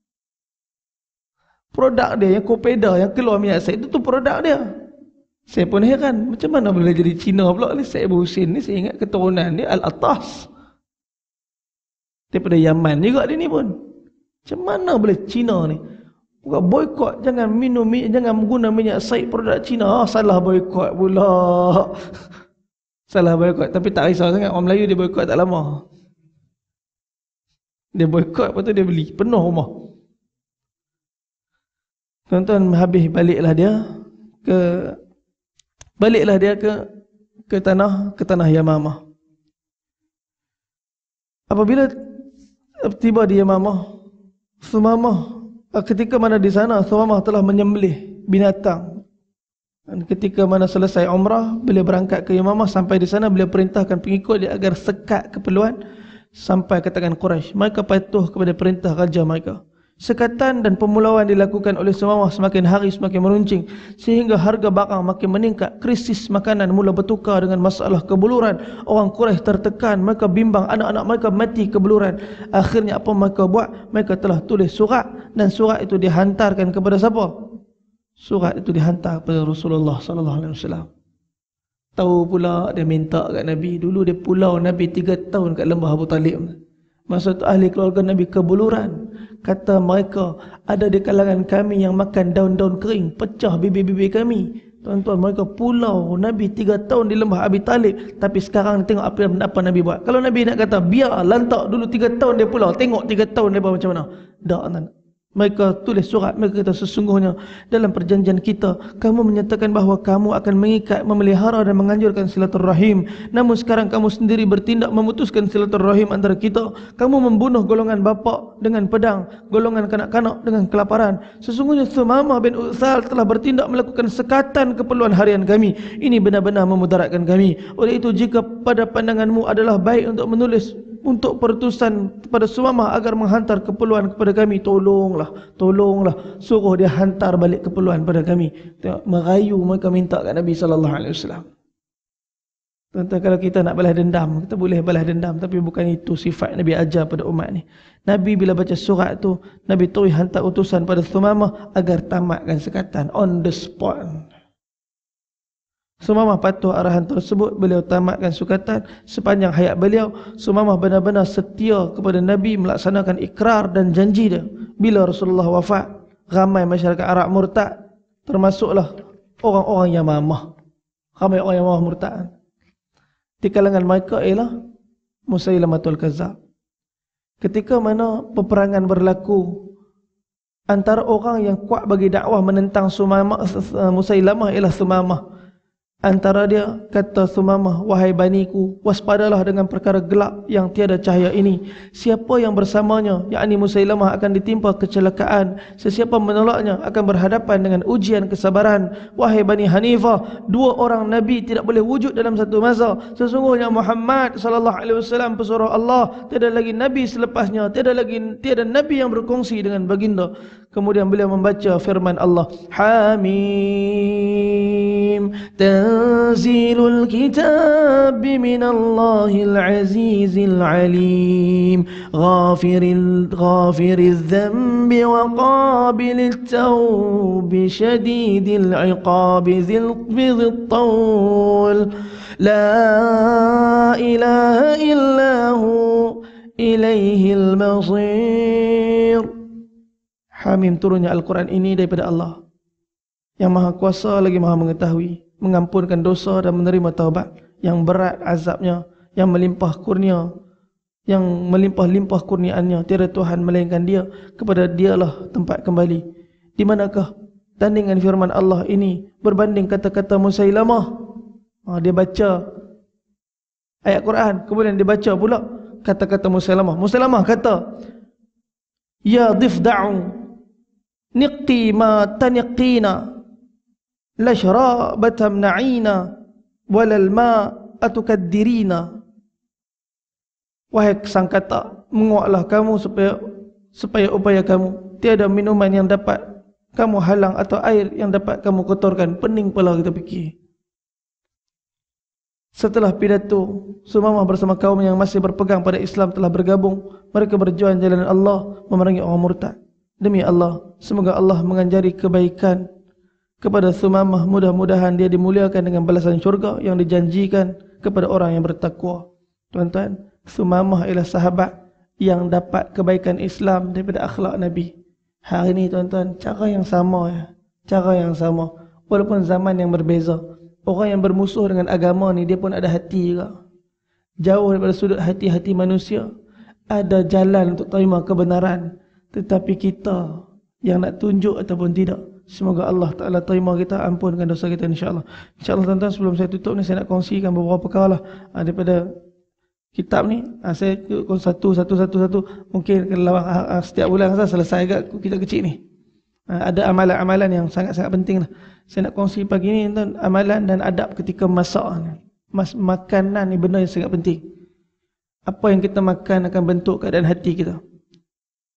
Produk dia yang Kopeda, yang keluar minyak Said tu produk dia. Saya pun heran, macam mana boleh jadi Cina pula ni Said Abu Hussein ni. Saya ingat keturunan dia Al-Atas. Daripada Yaman juga dia ni pun. Macam mana boleh Cina ni? Bukan boikot, jangan guna minyak Said produk Cina. Salah boikot pula. Salah boikot. Tapi tak risau sangat, orang Melayu dia boikot tak lama. Dia boikot, lepas tu dia beli penuh rumah. Tuan-tuan, habis baliklah dia ke tanah Yamamah. Apabila tiba di Yamamah, Sumamah ketika mana di sana Sumamah telah menyembelih binatang. Dan ketika mana selesai umrah, beliau berangkat ke Yamamah. Sampai di sana beliau perintahkan pengikut dia agar sekat keperluan sampai katakan Quraisy. Mereka patuh kepada perintah raja mereka. Sekatan dan pemulauan dilakukan oleh Sumamah semakin hari semakin meruncing, sehingga harga barang makin meningkat. Krisis makanan mula bertukar dengan masalah kebuluran. Orang Quraisy tertekan, mereka bimbang, anak-anak mereka mati kebuluran. Akhirnya apa mereka buat? Mereka telah tulis surat, dan surat itu dihantarkan kepada siapa? Surat itu dihantar kepada Rasulullah sallallahu alaihi wasallam. Tahu pula dia minta kat Nabi. Dulu dia pulau Nabi 3 tahun kat lembah Abu Talib. Masa tu ahli keluarga Nabi kebuluran. Kata mereka, ada di kalangan kami yang makan daun-daun kering, pecah bibir-bibir kami. Tuan-tuan, mereka pulau Nabi 3 tahun di lembah Abi Talib. Tapi sekarang tengok apa Nabi buat. Kalau Nabi nak kata, biar lantak dulu 3 tahun dia pulau, tengok 3 tahun dia buat macam mana. Tak. Mereka tulis surat, mereka kata sesungguhnya dalam perjanjian kita, kamu menyatakan bahawa kamu akan mengikat, memelihara dan menganjurkan silaturrahim. Namun sekarang kamu sendiri bertindak memutuskan silaturrahim antara kita. Kamu membunuh golongan bapa dengan pedang, golongan kanak-kanak dengan kelaparan. Sesungguhnya Sumamah bin Utsal telah bertindak melakukan sekatan keperluan harian kami. Ini benar-benar memudaratkan kami. Oleh itu, jika pada pandanganmu adalah baik untuk menulis untuk perutusan kepada Sumamah agar menghantar keperluan kepada kami, tolonglah, suruh dia hantar balik keperluan pada kami. Tengok, merayu mereka minta kat Nabi sallallahu alaihi wasallam. Tuan-tuan, kalau kita nak balas dendam, kita boleh balas dendam, tapi bukan itu sifat Nabi ajar pada umat ni. Nabi bila baca surat tu, Nabi terus hantar utusan pada Sumamah agar tamatkan sekatan on the spot. Sumamah patuh arahan tersebut, beliau tamatkan sukatan. Sepanjang hayat beliau, Sumamah benar-benar setia kepada Nabi, melaksanakan ikrar dan janji dia. Bila Rasulullah wafat, ramai masyarakat Arab murtad, termasuklah orang-orang Yamamah. Ramai orang Yamamah murtad. Di kalangan mereka ialah Musailamatul Kazzab. Ketika mana peperangan berlaku antara orang yang kuat bagi dakwah menentang Musailamah ialah Sumamah. Antara dia kata Sumamah, wahai baniku, waspadalah dengan perkara gelap yang tiada cahaya ini. Siapa yang bersamanya, yakni Musailamah, akan ditimpa kecelakaan. Sesiapa menolaknya akan berhadapan dengan ujian kesabaran. Wahai Bani Hanifah, 2 orang Nabi tidak boleh wujud dalam satu masa. Sesungguhnya Muhammad sallallahu alaihi wasallam pesuruh Allah, tiada lagi Nabi selepasnya, tiada Nabi yang berkongsi dengan baginda. Kemudian beliau membaca firman Allah, Hamim, Tanzilul kitab minallahil azizil alim, Ghafiriz dhanbi wa qabilit tawbi, Shadidil iqabi dhil tawl, La ilaha illahu ilaihil masir. Hamim, turunnya Al-Quran ini daripada Allah yang Maha Kuasa lagi Maha Mengetahui, mengampunkan dosa dan menerima taubat, yang berat azabnya, yang melimpah kurniaannya, tiada Tuhan melainkan Dia, kepada Dialah tempat kembali. Di manakah tandingan firman Allah ini berbanding kata-kata Musailamah? Dia baca ayat Quran, kemudian dia baca pula kata-kata Musailamah. Musailamah kata, Ya difda'u niqti ma taniqina, la syarabatam na'ina, walal ma atukaddirina. Wahai sang kata, menguatlah kamu supaya upaya kamu, tiada minuman yang dapat kamu halang atau air yang dapat kamu kotorkan. Pening pula kita fikir. Setelah pidato, Sumamah bersama kaum yang masih berpegang pada Islam telah bergabung. Mereka berjuang jalan Allah, memerangi orang murtad. Demi Allah, semoga Allah menganjari kebaikan kepada Sumamah. Mudah-mudahan dia dimuliakan dengan balasan syurga yang dijanjikan kepada orang yang bertakwa. Tuan-tuan, Sumamah ialah sahabat yang dapat kebaikan Islam daripada akhlak Nabi. Hari ini tuan-tuan, cara yang sama, walaupun zaman yang berbeza. Orang yang bermusuh dengan agama ni, dia pun ada hati juga. Jauh daripada sudut hati-hati manusia, ada jalan untuk terima kebenaran. Tetapi kita yang nak tunjuk ataupun tidak, semoga Allah Ta'ala terima kita, ampunkan dosa kita insyaAllah. InsyaAllah tuan-tuan, sebelum saya tutup ni, saya nak kongsikan beberapa perkara lah daripada kitab ni. Saya satu. Mungkin kalau setiap bulan saya selesai agak kitab kecil ni. Ada amalan-amalan yang sangat-sangat penting lah. Saya nak kongsi pagi ni tuan, amalan dan adab ketika masak. Makanan ni benda yang sangat penting. Apa yang kita makan akan bentuk keadaan hati kita.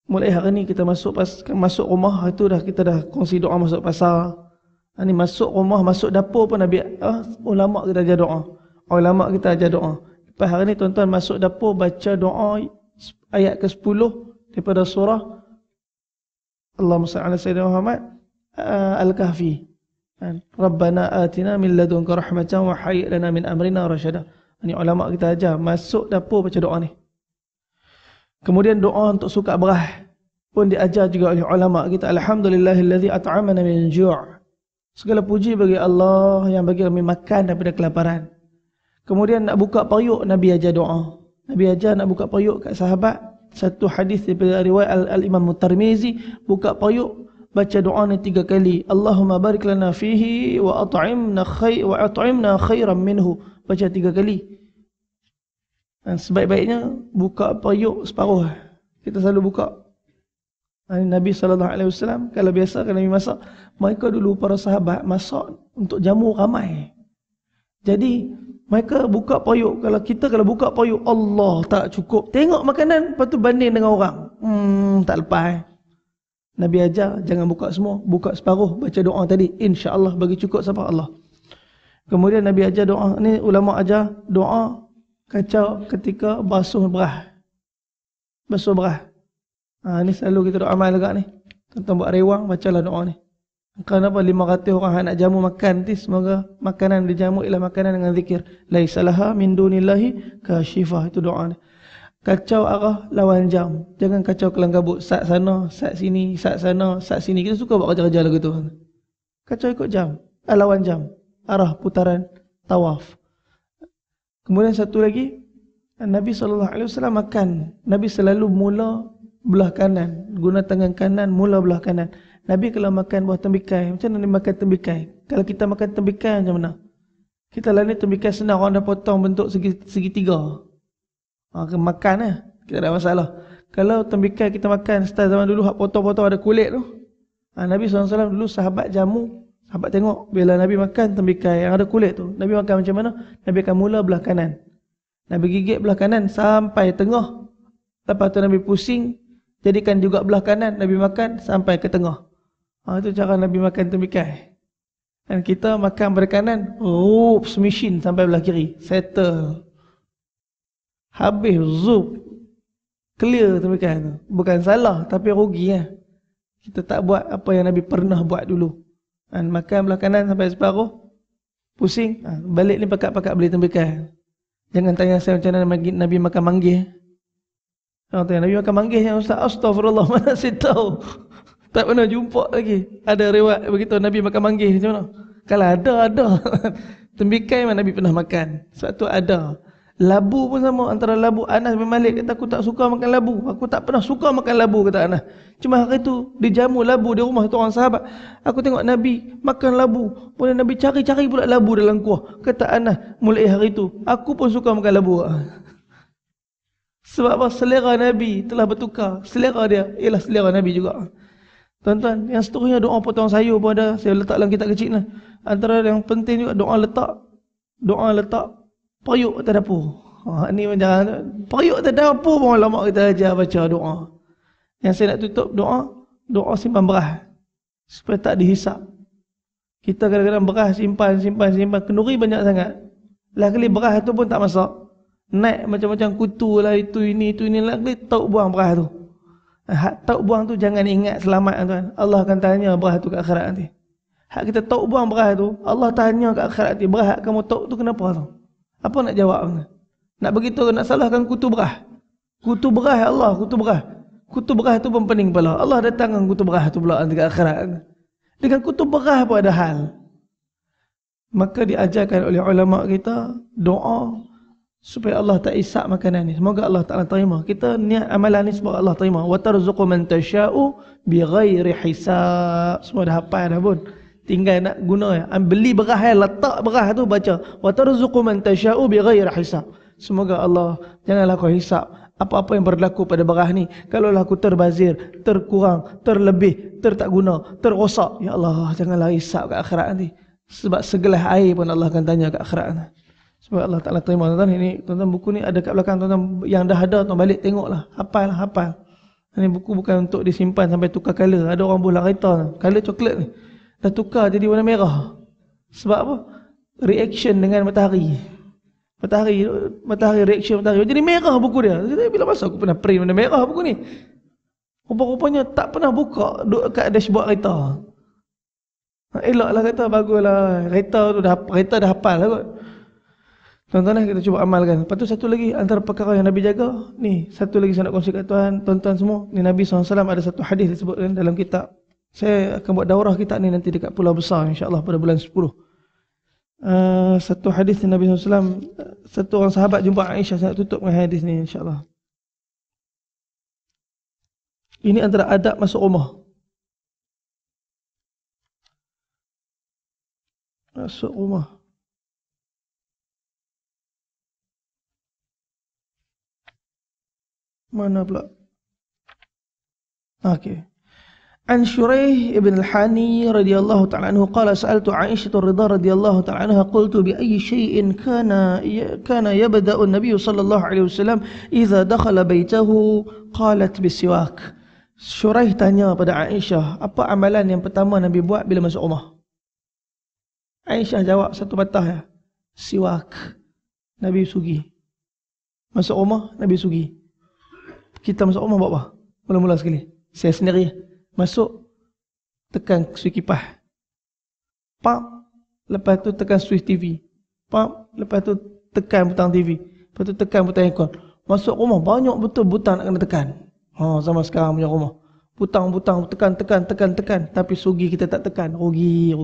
Mulai hari ni kita masuk rumah itu kita dah kongsi doa masuk pasar. Ni masuk rumah, masuk dapur pun Nabi ulama kita ajar doa. Ulama kita ajar doa. Lepas hari ni tuan-tuan masuk dapur baca doa ayat ke-10 daripada surah Allahumma salli ala sayyidina Muhammad Al-Kahfi. Rabbana atina min ladunka rahmatan wa hayyi lana min amrina rasyada. Ini ulama kita ajar masuk dapur baca doa ni. Kemudian doa untuk suka berah pun diajar juga oleh ulama kita. Alhamdulillahillazi at'amana min ju'. Segala puji bagi Allah yang bagi kami makan daripada kelaparan. Kemudian nak buka periuk, Nabi ajar doa. Nabi ajar nak buka periuk kat sahabat. Satu hadis daripada riwayat Al-Imam Tirmizi, buka periuk baca doa ni 3 kali. Allahumma barik lana fihi wa at'imna khairan minhu. Baca 3 kali. Dan sebaik-baiknya buka periuk separuh. Kita selalu buka. Nabi SAW kalau biasa kalau Nabi masak, mereka dulu para sahabat masak untuk jamu ramai. Jadi mereka buka periuk. Kalau buka periuk, Allah tak cukup. Tengok makanan, lepas tu banding dengan orang. Tak lepas. Nabi ajar, jangan buka semua. Buka separuh, baca doa tadi. InsyaAllah bagi cukup sampai Allah. Kemudian Nabi ajar doa. Ni ulama ajar doa kacau ketika basuh berah. Basuh berah. Ni selalu kita doa amal agak ni. Tentang buat rewang, bacalah doa ni. Kenapa 500 orang nak jamu makan nanti, semoga makanan dijamu ialah makanan dengan zikir. Laisalaha min dunillahi kashifah. Itu doa ni. Kacau arah lawan jam. Jangan kacau kelang kabut. Sat sana, sat sini, sat sana, sat sini. Kita suka buat kerja-kerja lagu tu. Kacau ikut jam. Lawan jam. Arah putaran tawaf. Kemudian satu lagi, Nabi SAW makan. Nabi selalu mula belah kanan. Guna tangan kanan, mula belah kanan. Nabi kalau makan buah tembikai, macam mana dia makan tembikai? Kalau kita makan tembikai macam mana? Kita lah ni tembikai senang, orang dah potong bentuk segitiga. Makan lah, kita ada masalah. Kalau tembikai kita makan, style zaman dulu, hak potong-potong ada kulit tu. Nabi SAW dulu sahabat jamu, sahabat tengok, bila Nabi makan tembikai yang ada kulit tu, Nabi makan macam mana? Nabi akan mula belah kanan. Nabi gigit belah kanan sampai tengah. Lepas tu Nabi pusing, jadikan juga belah kanan, Nabi makan sampai ke tengah. Itu cara Nabi makan tembikai. Dan kita makan berkanan, mesin sampai belah kiri. Settle. Habis, zup. Clear tembikai tu. Bukan salah, tapi rugi lah. Kita tak buat apa yang Nabi pernah buat dulu. Dan makan belah kanan sampai separuh. Pusing. Balik ni pakat-pakat beli tembikai. Jangan tanya saya macam mana Nabi makan manggis. Nabi makan manggis yang Ustaz, astagfirullah, mana saya tahu. Tak pernah jumpa lagi. Ada riwayat begitu Nabi makan manggis macam mana? Kalau ada. Tembikai mana Nabi pernah makan. Sebab tu ada. Labu pun sama. Antara labu, Anas bin Malik kata aku tak suka makan labu. Aku tak pernah suka makan labu, kata Anas. Cuma hari tu dijamu labu di rumah satu orang sahabat. Aku tengok Nabi makan labu. Kemudian Nabi cari-cari pula labu dalam kuah. Kata Anas, mulai hari tu aku pun suka makan labu. Sebab apa? Selera Nabi telah bertukar. Selera dia ialah selera Nabi juga. Tuan-tuan, yang seterusnya doa potong sayur pun ada. Saya letak dalam kitab kecil lah. Antara yang penting juga doa letak periuk atas dapur. Ni macam periuk atas dapur pun ulama kita ajar baca doa. Yang saya nak tutup doa simpan berah supaya tak dihisap. Kita kadang-kadang berah simpan. Kenduri banyak sangat. Lah kali berah tu pun tak masak. Naik macam-macam kutu lah, itu ini lah. Kali tahu buang berah tu. Hak tahu buang tu jangan ingat selamat, tuan. Allah akan tanya berah tu kat akhirat nanti. Hak kita tahu buang berah tu, Allah tanya kat akhirat nanti, berah kamu tahu tu kenapa tu? Apa nak jawab? Nak begitu, nak salahkan kutu berah. Kutu berah Allah, kutu berah. Kutu berah tu pun pening kepala. Allah datangkan kutu berah tu pula nanti kat akhirat. Dengan kutu berah pun ada hal. Maka diajarkan oleh ulama kita doa supaya Allah tak isap makanan ni. Semoga Allah Ta'ala terima. Kita niat amalan ni sebab Allah terima. Wa tarzuqu man tasha'u bighairi hisab. Semua dah hafal dah pun. Tinggal nak guna ya. Beli berah, letak berah tu baca. Wa tarzuqu man tasha'u bighairi hisab. Semoga Allah janganlah kau hisap apa-apa yang berlaku pada berah ni. Kalau aku terbazir, terkurang, terlebih, tak guna, terosak, ya Allah janganlah hisap kat akhirat nanti. Sebab segelas air pun Allah akan tanya kat akhirat nanti. Sebab Allah Ta'ala terima. Tuan-tuan, ini tuan-tuan buku ni ada kat belakang, tuan-tuan yang dah ada, tuan balik tengoklah, hafal. Ini buku bukan untuk disimpan sampai tukar color. Ada orang bola kereta, color coklat ni dah tukar jadi warna merah. Sebab apa? Reaction dengan matahari. Matahari reaction matahari. Jadi merah buku dia. Jadi bila masa aku pernah print warna merah buku ni. Rupa-rupanya tak pernah buka duduk kat dashboard kereta. Eloklah kata, baguslah. Kereta dah hafal lah kot. Tuan-tuan, kita cuba amalkan. Lepas tu satu lagi antara perkara yang Nabi jaga, ni satu lagi saya nak kongsi kat Tuhan, tuan-tuan semua. Ni Nabi SAW ada satu hadis disebutkan dalam kitab. Saya akan buat daurah kitab ni nanti dekat Pulau Besar insya-Allah pada bulan 10. Satu hadis Nabi SAW, satu orang sahabat jumpa Aisyah. Saya nak tutup dengan hadis ni insya-Allah. Ini antara adab masuk rumah. Masuk rumah. Mana pula? Okey. An Shuraih ibn al-Hani radhiyallahu ta'ala anhu qala sa'altu Aisyah ar-Ridha radhiyallahu ta'ala anha qultu bi ayyi shay'in kana yabda'u an-nabiy sallallahu alaihi wasallam idza dakhala baytahu qalat bisiwak. Shuraih tanya pada Aisyah, apa amalan yang pertama Nabi buat bila masuk rumah? Aisyah jawab satu patah ya, siwak. Nabi sugi. Masuk rumah Nabi sugi. Kita masuk rumah buat apa? Mula-mula sekali. Saya sendiri masuk, tekan switch kipas. Pap, lepas tu tekan switch TV. Pap, lepas tu tekan butang TV. Lepas tu tekan butang aircon. Masuk rumah banyak betul butang nak kena tekan. Sama sekarang punya rumah. Butang-butang tekan. Tapi sugi kita tak tekan. Rugi.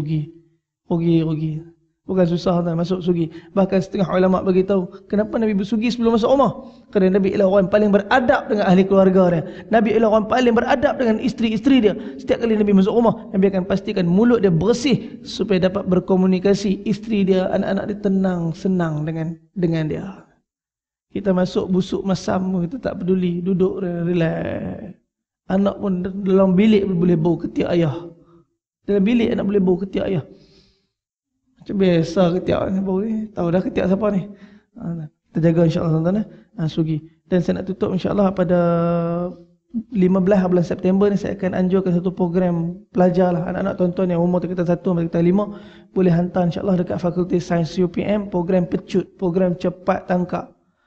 Bukan susah tak masuk sugi. Bahkan setengah ulama bagi tahu kenapa Nabi bersugi sebelum masuk rumah. Kerana Nabi ialah orang paling beradab dengan ahli keluarga dia. Nabi ialah orang paling beradab dengan isteri-isteri dia. Setiap kali Nabi masuk rumah, Nabi akan pastikan mulut dia bersih supaya dapat berkomunikasi. Isteri dia, anak-anak dia tenang, senang dengan dia. Kita masuk busuk masam, kita tak peduli, duduk relax. Anak pun dalam bilik boleh bau ketiak ayah. Dalam bilik anak boleh bau ketiak ayah. Macam biasa ketiak ni bau ni. Tahu dah ketiak siapa ni. Kita jaga insya-Allah tuan-tuan. Sugi. Dan saya nak tutup insya-Allah pada 15 bulan September ni saya akan anjurkan satu program pelajar lah. Anak-anak tuan-tuan yang umur tingkatan 1 sampai tingkatan 5 boleh hantar insya-Allah dekat Fakulti Sains UPM program pecut, program cepat tangkap.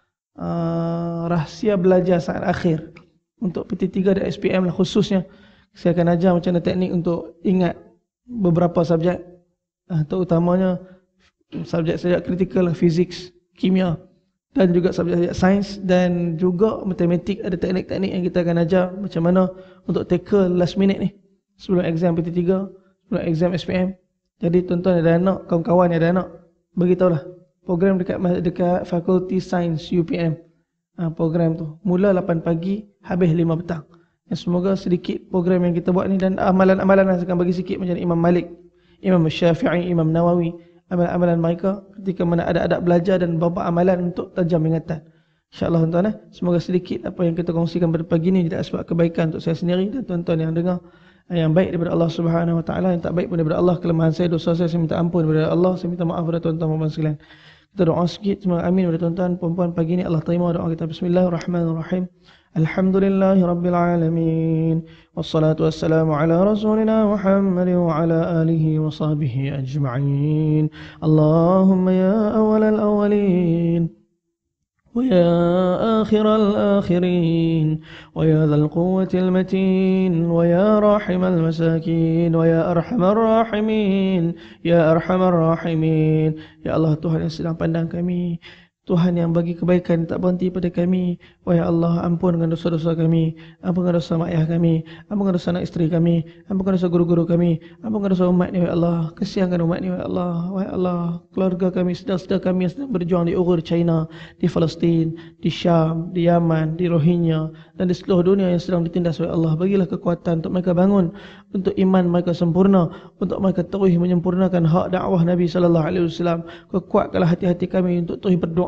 Rahsia belajar saat akhir. Untuk PT3 dan SPM lah khususnya. Saya akan ajar macam mana teknik untuk ingat beberapa subjek. Terutamanya subjek-subjek kritikal, fizik, kimia dan juga subjek-subjek sains dan juga matematik. Ada teknik-teknik yang kita akan ajar macam mana untuk tackle last minute ni sebelum exam PT3, sebelum exam SPM. Jadi tuan-tuan ada anak, kawan-kawan yang ada anak, beritahulah program dekat Fakulti Sains UPM. Program tu mula 8 pagi habis 5 petang. Semoga sedikit program yang kita buat ni dan amalan-amalan saya akan bagi sikit macam Imam Malik, Imam Syafi'i, Imam Nawawi, amalan-amalan mereka ketika mana ada adab belajar dan beberapa amalan untuk tajam ingatan. InsyaAllah tuan-tuan, semoga sedikit apa yang kita kongsikan pada pagi ini tidak sebab kebaikan untuk saya sendiri dan tuan-tuan yang dengar, yang baik daripada Allah Subhanahu Wa Taala, yang tak baik pun daripada Allah. Kelemahan saya, dosa saya minta ampun daripada Allah. Saya minta maaf kepada tuan-tuan dan puan sekalian. Kita doa sikit, semoga amin kepada tuan-tuan puan-puan pagi ini. Allah terima doa kita. Bismillahirrahmanirrahim. Alhamdulillahi Rabbil Alamin. Wassalatu wassalamu ala rasulina Muhammad wa ala alihi wa sahbihi ajma'in. Allahumma ya awalal awalin ويا آخر الآخرين ويا ذا القوة المتين ويا راحم المساكين ويا أرحم الراحمين يا أرحم الراحمين. Ya Allah, Tuhan yang sedang pandang kami, Tuhan yang bagi kebaikan tak berhenti pada kami. Wahai Allah, ampunkan dosa-dosa kami, ampunkan dosa mak ayah kami, ampunkan dosa anak isteri kami, ampunkan dosa guru-guru kami, ampunkan dosa umat ni, wahai Allah. Kesiankan umat ni, wahai Allah. Wahai Allah, keluarga kami, saudara-saudara kami yang sedang berjuang di Uyghur, China, di Palestin, di Syam, di Yaman, di Rohingya dan di seluruh dunia yang sedang ditindas, wahai Allah. Bagilah kekuatan untuk mereka bangun, untuk iman mereka sempurna, untuk mereka terus menyempurnakan hak dakwah Nabi sallallahu alaihi wasallam. Kuatkanlah hati-hati kami untuk terus berdoa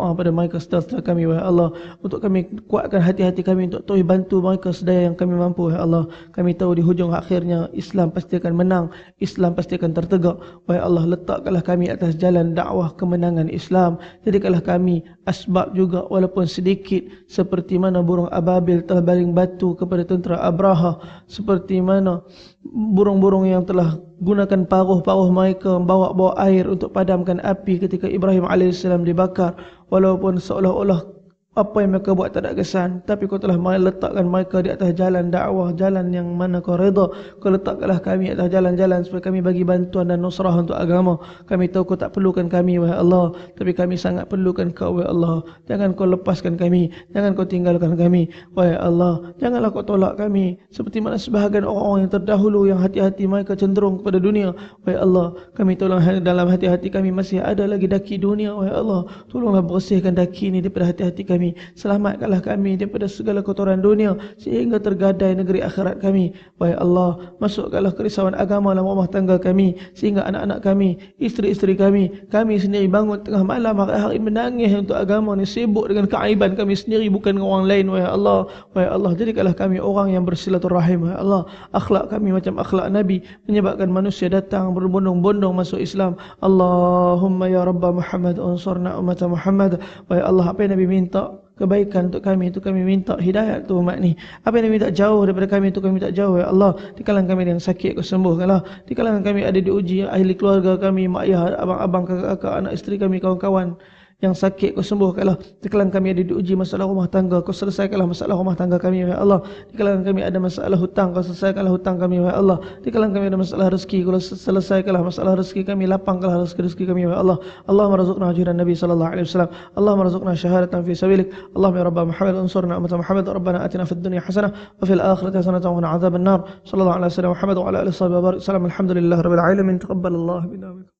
doa pada mereka saudara kami, wahai Allah, untuk kami kuatkan hati-hati kami untuk terus bantu mereka sedaya yang kami mampu, wahai Allah. Kami tahu di hujung akhirnya Islam pasti akan menang, Islam pasti akan tertegak. Wahai Allah, letakkanlah kami atas jalan dakwah kemenangan Islam. Jadikanlah kami asbab juga walaupun sedikit, seperti mana burung ababil telah baling batu kepada tentera Abraha, seperti mana burung-burung yang telah gunakan paruh-paruh mereka bawa air untuk padamkan api ketika Ibrahim AS dibakar, walaupun seolah-olah apa yang mereka buat tak ada kesan, tapi kau telah letakkan mereka di atas jalan dakwah, jalan yang mana kau redha. Kau letakkanlah kami atas jalan-jalan supaya kami bagi bantuan dan nusrah untuk agama. Kami tahu kau tak perlukan kami, wahai Allah, tapi kami sangat perlukan kau, wahai Allah. Jangan kau lepaskan kami, jangan kau tinggalkan kami, wahai Allah. Janganlah kau tolak kami seperti mana sebahagian orang-orang yang terdahulu yang hati-hati mereka cenderung kepada dunia. Wahai Allah, kami tolong dalam hati-hati kami masih ada lagi daki dunia, wahai Allah. Tolonglah bersihkan daki ini daripada hati-hati kami. Selamatkanlah kami daripada segala kotoran dunia sehingga tergadai negeri akhirat kami. Wahai Allah, masukkanlah kerisauan agama dalam rumah tangga kami, sehingga anak-anak kami, isteri-isteri kami sendiri bangun tengah malam hari-hari menangis untuk agama ni, sibuk dengan keaiban kami sendiri bukan dengan orang lain. Wahai Allah, jadikanlah kami orang yang bersilaturahim. Wahai Allah, akhlak kami macam akhlak Nabi, menyebabkan manusia datang berbondong-bondong masuk Islam. Allahumma ya Rabba Muhammad unsurna umat Muhammad. Wahai Allah, apa yang Nabi minta kebaikan untuk kami, itu kami minta hidayah untuk umat ni. Apa yang Nabi minta jauh daripada kami, itu kami minta jauh, ya Allah. Di kalangan kami yang sakit, kau sembuhkanlah. Di kalangan kami ada diuji, ahli keluarga kami, mak ayah, abang-abang, kakak-kakak, anak isteri kami, kawan-kawan yang sakit, kau sembuhkanlah. Di kalangan kami ada diuji masalah rumah tangga, kau selesaikanlah masalah rumah tangga kami, wahai Allah. Di kalangan kami ada masalah hutang, kau selesaikanlah hutang kami, wahai Allah. Di kalangan kami ada masalah rezeki, kau selesaikanlah masalah rezeki kami, lapangkanlah rezeki kami, wahai Allah. Allahumma razuqna hujran Nabi sallallahu alaihi wasallam. Allahumma razuqna syahadatan fi sabilik. Allahumma ya Rabba Muhammad unsurna umat Muhammad. Rabbana atina fid dunya hasanah wa fil akhirati hasanah wa qina adzaban nar. Sallallahu alaihi wasallam Muhammad wa ala alihi wa sahbihi wa barik. Alhamdulillah rabbil alamin. Taqabbalallahu minna.